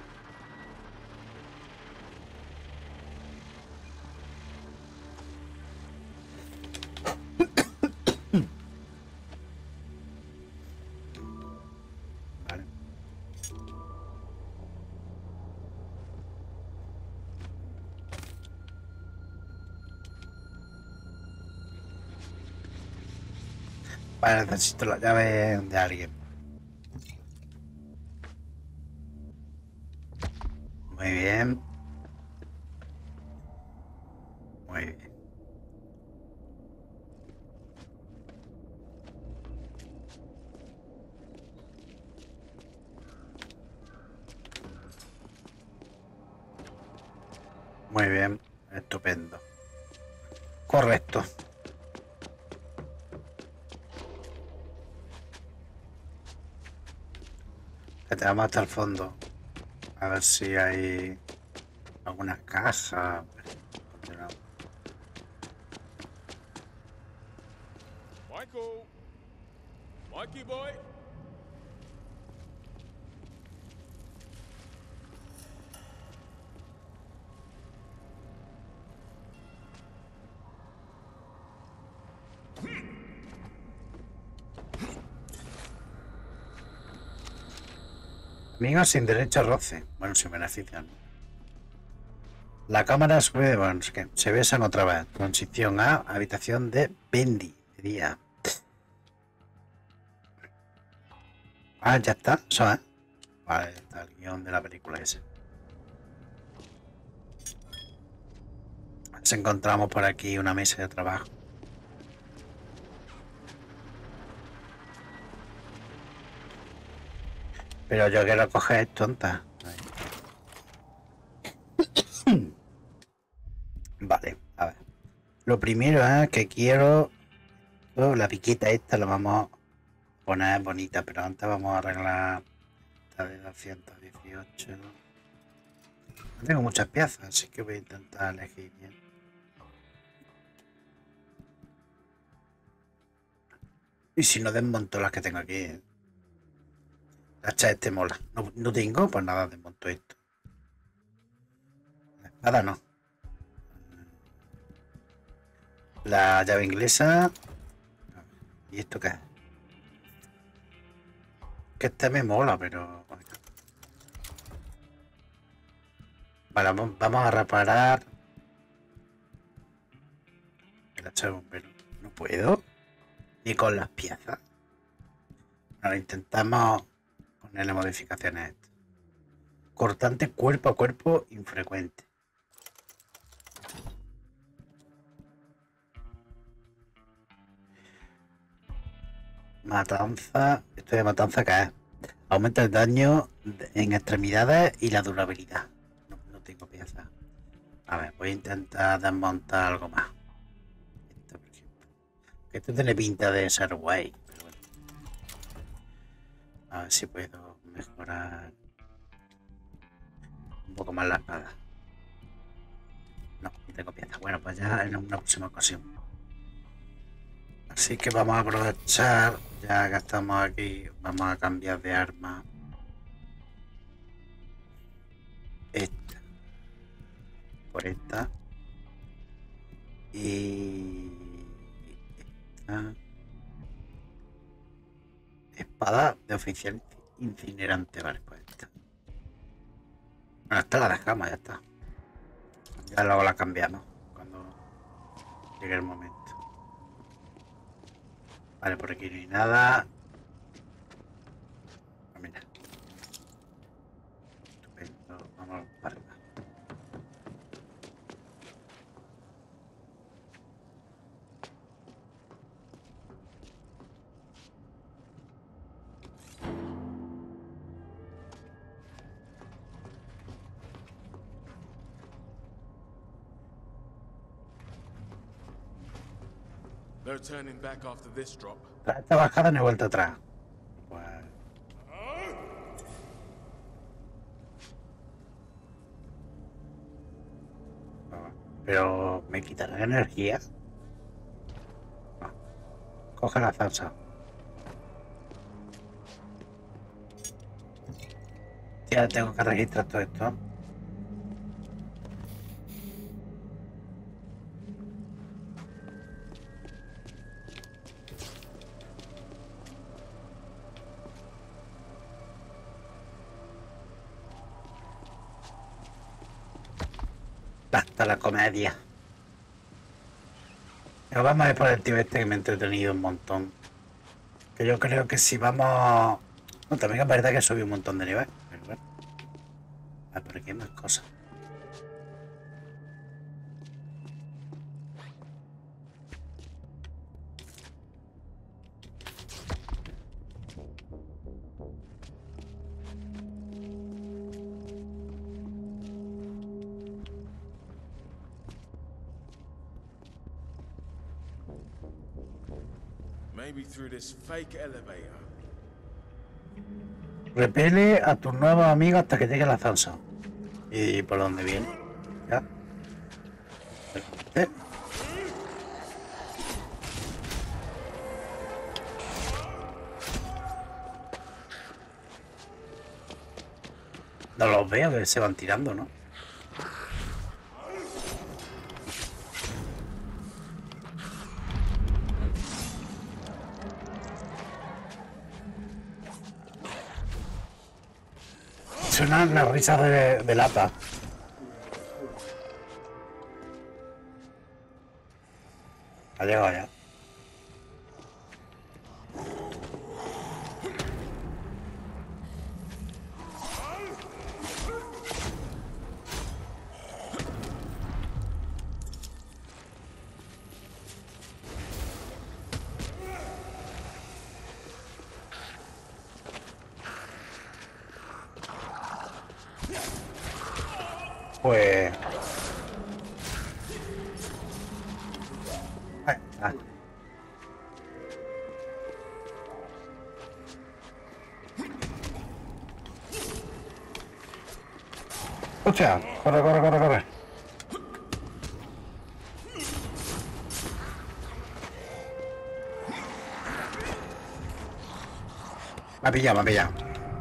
Vale. Vale, necesito la llave de alguien. Muy bien. Muy bien. Muy bien. Estupendo. Correcto. Que te vamos hasta el fondo. A ver si hay alguna caja. Michael. Mikey boy. Amigos sin derecho a roce. Bueno, sin beneficio, ¿no? La cámara sube de... Bueno, que se besan otra vez. Transición a habitación de Bendy. De día. Ah, ya está. Eso es. Vale, está el guión de la película ese. Nos encontramos por aquí una mesa de trabajo. Pero yo quiero coger tonta. Vale, a ver. Lo primero es que quiero... la piquita esta la vamos a poner bonita, pero antes vamos a arreglar esta de 218. No tengo muchas piezas, así que voy a intentar elegir bien. Y si no desmonto las que tengo aquí. La hacha este mola. No tengo, pues nada, desmonto esto. La espada no. La llave inglesa. ¿Y esto qué es? Que este me mola, pero... Vale, vamos a reparar el hacha de bombero. No puedo. Ni con las piezas. Ahora intentamos ponerle modificaciones a esto. Cortante cuerpo a cuerpo infrecuente. Matanza. Esto de matanza ¿qué es? Aumenta el daño en extremidades y la durabilidad. No tengo piezas. A ver, voy a intentar desmontar algo más. Esto, por ejemplo. Esto tiene pinta de ser guay. Pero bueno. A ver si puedo mejorar. un poco más la espada. No, no tengo piezas. Bueno, pues ya en una próxima ocasión. Así que vamos a aprovechar, ya que estamos aquí, vamos a cambiar de arma. Esta. Por esta. Y... esta. Espada de oficial incinerante, vale, pues esta. Bueno, esta la dejamos, ya está. Ya luego la cambiamos cuando llegue el momento. Vale, por aquí no hay nada. Ah, mira. Estupendo. Vamos para arriba. No turning back after this drop. Tras esta bajada no he vuelto atrás. Pues... pero me quitará energía. No. Coge la salsa. Ya tengo que registrar todo esto. Basta la comedia. Pero vamos a ir por el tío este que me ha entretenido un montón. Que yo creo que si vamos... No, también es verdad que subí un montón de nivel. Pero bueno. Ah, por aquí hay más cosas. Maybe through this fake elevator. Repele a tus nuevos amigos hasta que llegue la salsa. ¿Y por dónde viene? ¿Ya? ¿Eh? No los veo, que se van tirando, ¿no? Suenan las risas de lata. Ha llegado ya. Pues... Hostia, corre, corre, corre, corre. Me ha pillado, me ha pillado.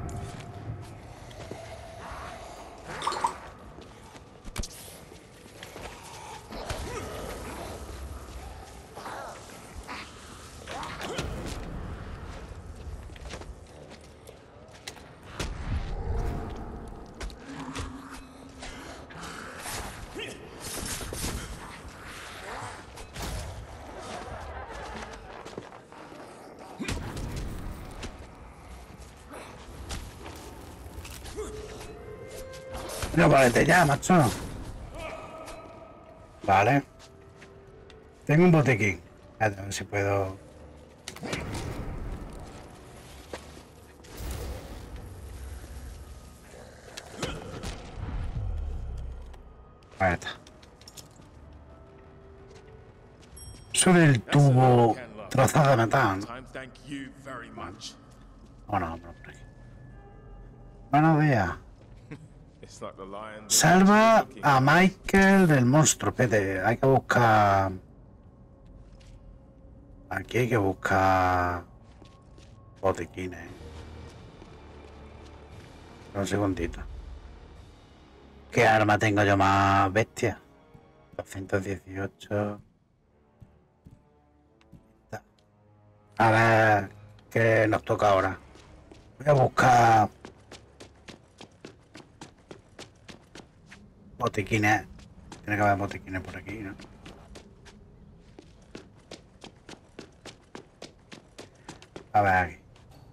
No, vale, ya, macho. Vale. Tengo un botiquín. A ver si puedo... Ahí está. Eso del tubo trazado de metal. Bueno, por aquí. Buenos días. It's like the lion. Salva a Michael del monstruo. Espérate, hay que buscar... Aquí hay que buscar... botiquines. Un segundito. ¿Qué arma tengo yo más bestia? 218. A ver qué nos toca ahora. Voy a buscar botiquines. Tiene que haber botiquines por aquí, ¿no? A ver aquí.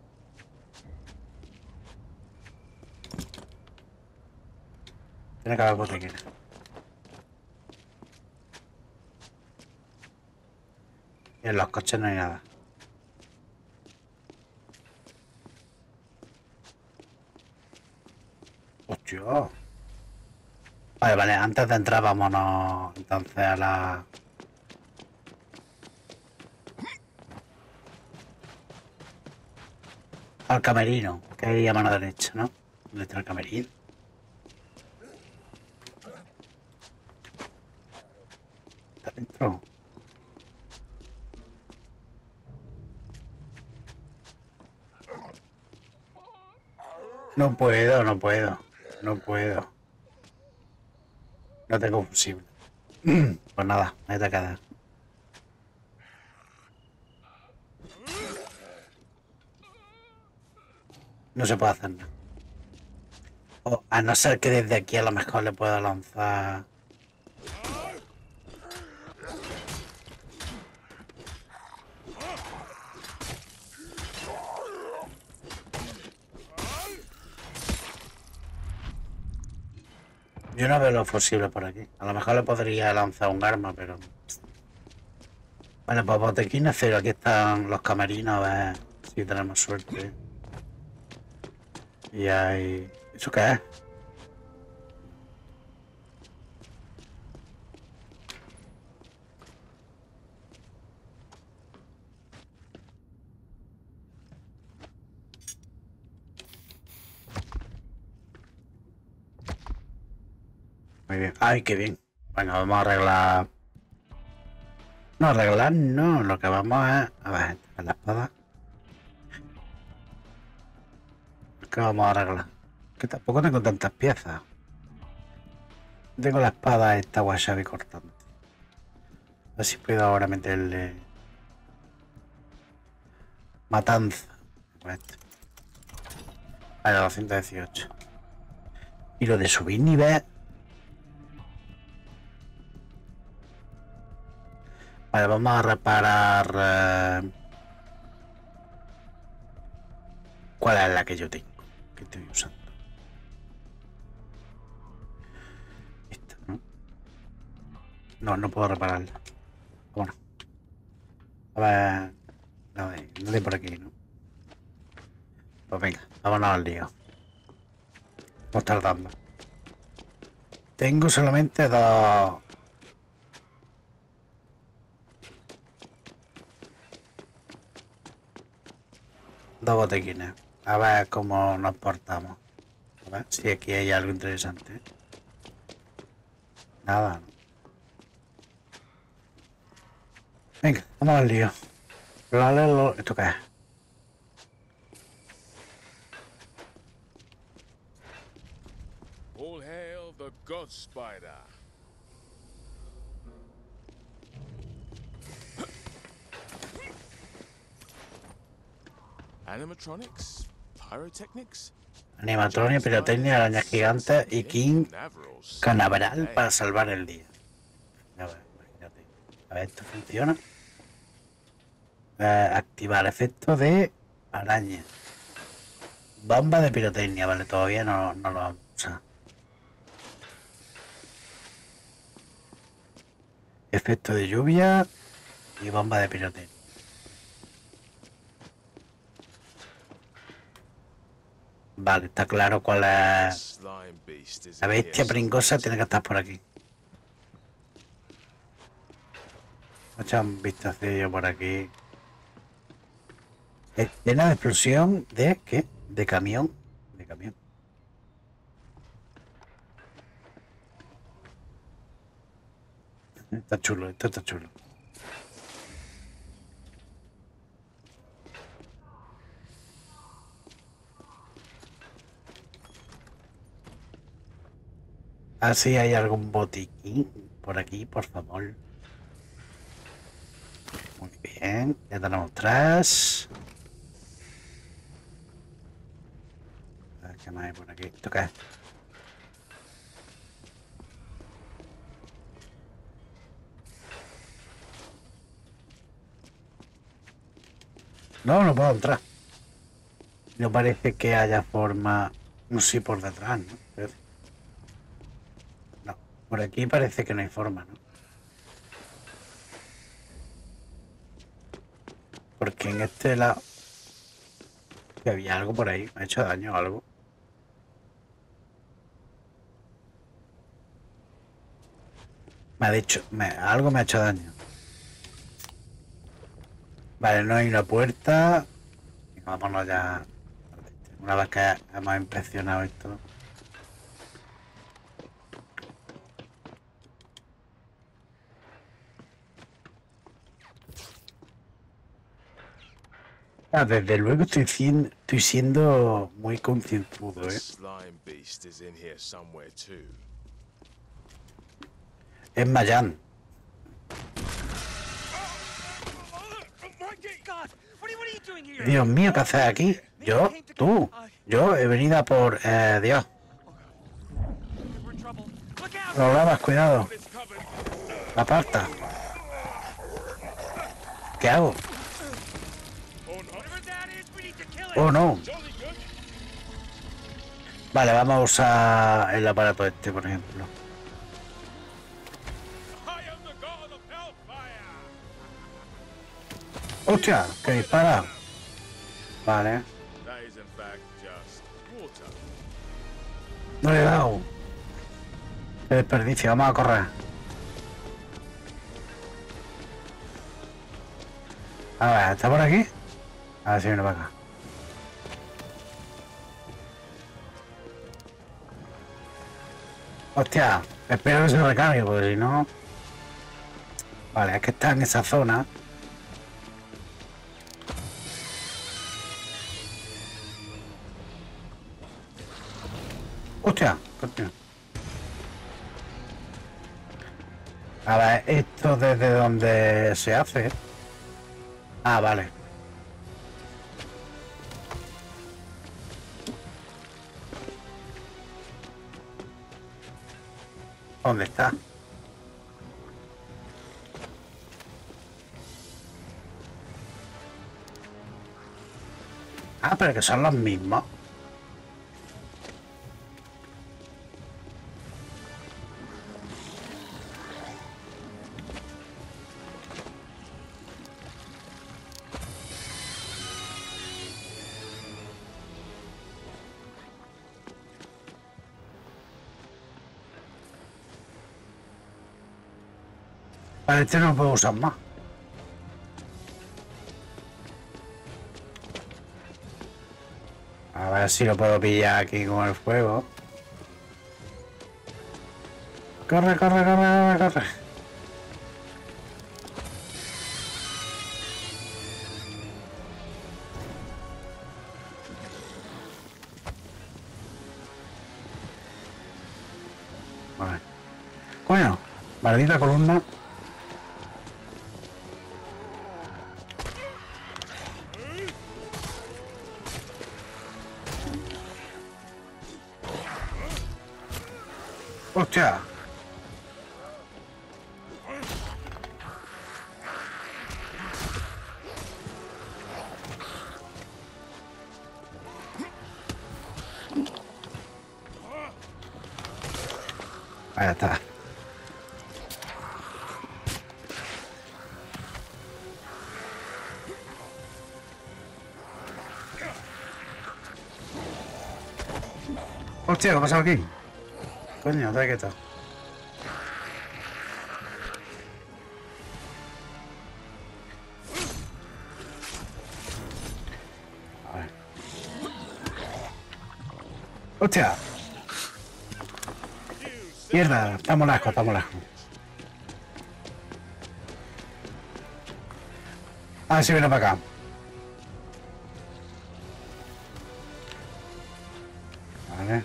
Tiene que haber botiquines. Y en los coches no hay nada. Hostia. Vale, vale, antes de entrar vámonos entonces a la... al camerino, que hay a mano derecha, ¿no? ¿Dónde está el camerino? ¿Está dentro? No puedo, no puedo. No puedo. No tengo fusible. Pues nada, me voy a quedar. No se puede hacer nada. O, a no ser que desde aquí a lo mejor le pueda lanzar... Yo no veo lo posible por aquí. A lo mejor le podría lanzar un arma, pero... Bueno, pues botequines cero. Aquí están los camerinos, a ver si tenemos suerte. Y hay... ¿Eso qué es? Muy bien. Ay, qué bien. Venga, vamos a arreglar... No, arreglar no. Lo que vamos a... A ver, la espada. ¿Qué vamos a arreglar? Que tampoco tengo tantas piezas. Tengo la espada esta wasabi cortante. A ver si puedo ahora meterle... Matanza. Vale, 218. Y lo de subir nivel... Vale, vamos a reparar... ¿Cuál es la que yo tengo? Que estoy usando. Esta, ¿no? No, no puedo repararla. Bueno. A ver... No de por aquí, ¿no? Pues venga, vámonos al lío. Estamos tardando. Tengo solamente dos... Dos botequines. A ver cómo nos portamos. A ver si aquí hay algo interesante. Nada, ¿no? Venga, vamos al lío. ¿Esto qué es? All hail the God Spider. Animatronics, pyrotechnics. Animatronia, pirotecnia, arañas gigantes y King Canaveral para salvar el día. A ver, imagínate. A ver, esto funciona. Activar efecto de araña. Bomba de pirotecnia, vale, todavía no lo vamos a usar. Efecto de lluvia y bomba de pirotecnia. Vale, está claro cuál es. La bestia pringosa tiene que estar por aquí. Voy a echar un vistacillo por aquí. Llena de explosión de... ¿Qué? De camión. De camión. Está chulo, esto está chulo. Así hay algún botiquín por aquí, por favor. Muy bien, ya tenemos 3. A ver qué más hay por aquí. ¿Esto qué es? No, no puedo entrar. No parece que haya forma. No sé, por detrás, ¿no? No, por aquí parece que no hay forma, ¿no? Porque en este lado que había algo por ahí, me ha hecho daño o algo. Me ha dicho, algo me ha hecho daño. Vale, no hay una puerta. Venga, vámonos ya. Una vez que hemos inspeccionado esto. Ah, desde luego estoy siendo muy concienzudo, The ¿eh? slime beast is in here somewhere too. Es Mayan. Dios mío, ¿qué haces aquí? ¿Yo? ¿Tú? Yo he venido a por... Dios. Problemas, cuidado. Aparta. ¿Qué hago? Oh, no. Vale, vamos a usar el aparato este, por ejemplo. ¡Hostia! ¡Que dispara! Vale. No le he dado. Qué desperdicio, vamos a correr. A ver, ¿está por aquí? A ver si viene para acá. Hostia, espero que se recargue, porque si no... Vale, es que está en esa zona. Hostia, coño. A ver, esto desde donde se hace. Ah, vale. ¿Dónde está? Ah, pero que son los mismos. Vale, este no lo puedo usar más. A ver si lo puedo pillar aquí con el fuego. Corre, corre, corre, corre, corre. Vale. Coño, maldita columna. Hostia. Ahí está. Hostia, ¿qué ha pasado aquí? Coño, ¿sabes qué está? A ver. ¡Hostia! Mierda, estamos lejos, estamos lejos. Ah, sí, viene para acá. Vale.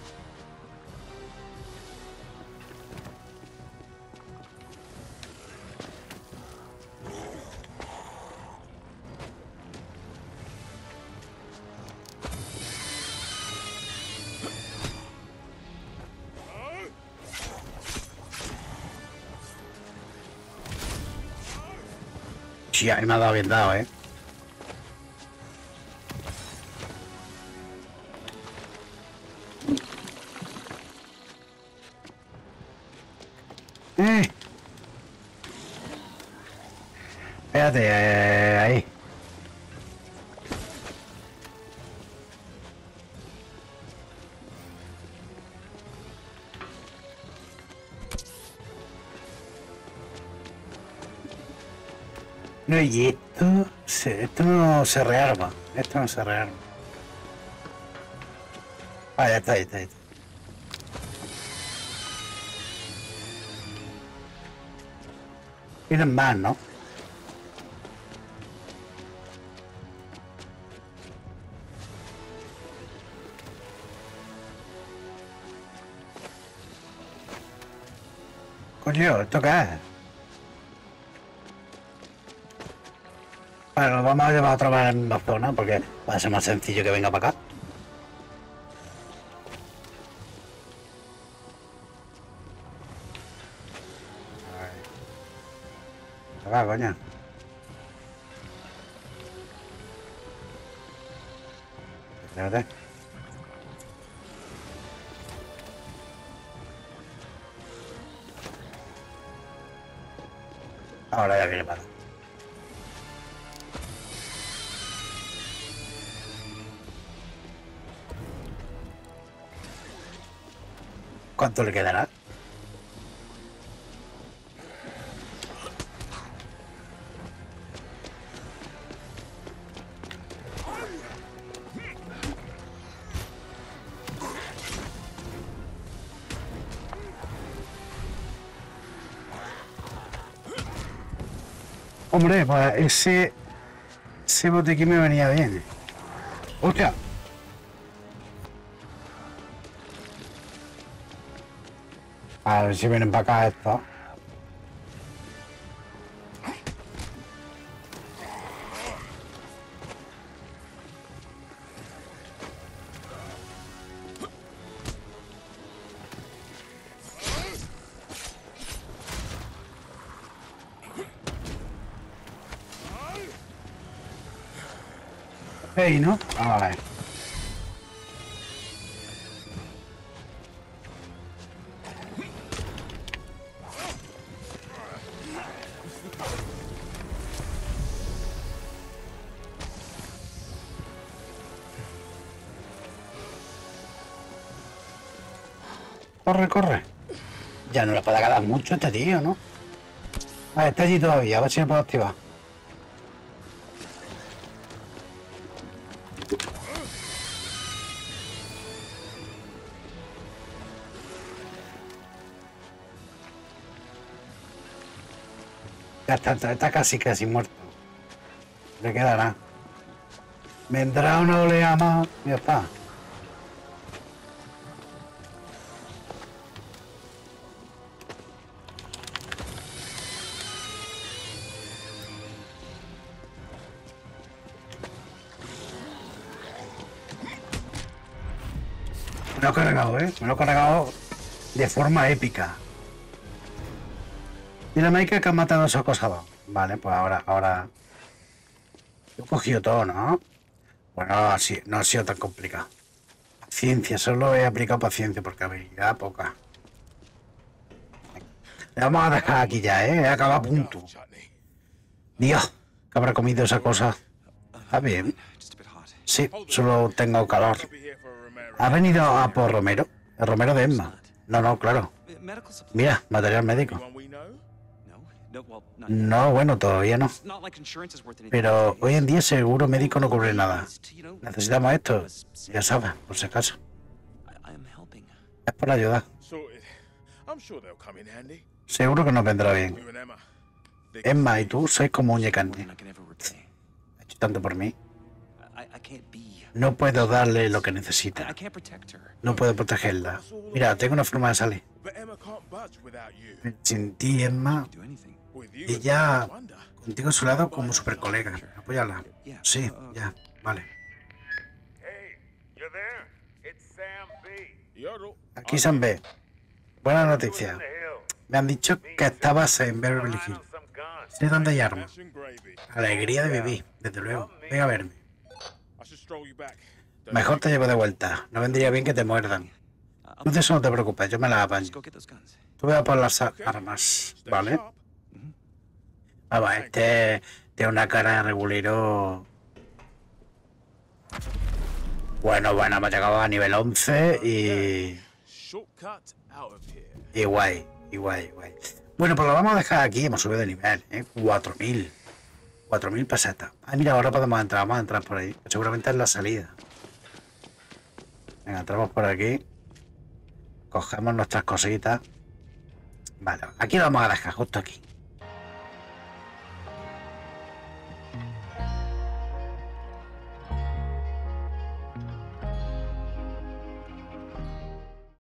Sí, ahí me ha dado bien dado, ¿eh? Espérate, ahí. No, y esto no se rearma. Esto no se rearma. Ah, ya está, ahí está, ahí está. Tienen más, ¿no? Coño, ¿esto qué es? Bueno, nos vamos a llevar otra vez a la misma zona porque va a ser más sencillo que venga para acá. Acá, coño. Espérate. Ahora ya viene para acá. ¿Cuánto le quedará? Hombre, pues ese botiquín me venía bien. ¡Hostia! A ver si vienen para acá estos. Hey, ¿no? A ver. Corre, corre. Ya no le puede quedar mucho a este tío, ¿no? Ah, está allí todavía, a ver si lo puedo activar. Ya está casi muerto. Le quedará. Vendrá una oleada más y ya está. Me lo he cargado, ¿eh? Me lo he cargado de forma épica. Y la Maika que ha matado a esos acosadores. Vale, pues ahora... He cogido todo, ¿no? Bueno, así, no ha sido tan complicado. Paciencia, solo he aplicado paciencia porque habilidad poca. Le vamos a dejar aquí ya, ¿eh? He acabado a punto. Dios, que habrá comido esa cosa. Está bien. Sí, solo tengo calor. ¿Ha venido a por Romero? El Romero de Emma. No, claro. Mira, material médico. No, bueno, todavía no. Pero hoy en día seguro médico no cubre nada. Necesitamos esto, ya sabes, por si acaso. Es por ayudar. Seguro que nos vendrá bien. Emma y tú sois como uña y carne. tanto por mí. No puedo darle lo que necesita. No puedo protegerla. Mira, tengo una forma de salir. But Emma can't budge without you. Sin ti, Emma, With you, ella I wonder. contigo a su lado como super colega. Apóyala. Sí, ya, vale. Hey, you there? It's Sam B. Yodel. Aquí Sam B. Buena noticia. In the hill. Me han dicho que estabas en Beverly Hills. Some guns. Sé dónde hay armas. Ash and gravy. Alegría de vivir, desde luego. Ven a verme. I should stroll you back. Don't Mejor te llevo de vuelta. No vendría bien que te muerdan. Tú de eso no te preocupes, yo me las apaño. Tú ve a por las armas, stay ¿vale? sharp. Vamos, este tiene una cara de regulero. Bueno, hemos llegado a nivel 11 Shortcut out of here. y guay. Bueno, pues lo vamos a dejar aquí, hemos subido de nivel, 4.000 pesetas. Ah, mira, ahora podemos entrar, vamos a entrar por ahí. Seguramente es la salida. Venga, entramos por aquí. Cogemos nuestras cositas. Vale, aquí lo vamos a dejar, justo aquí.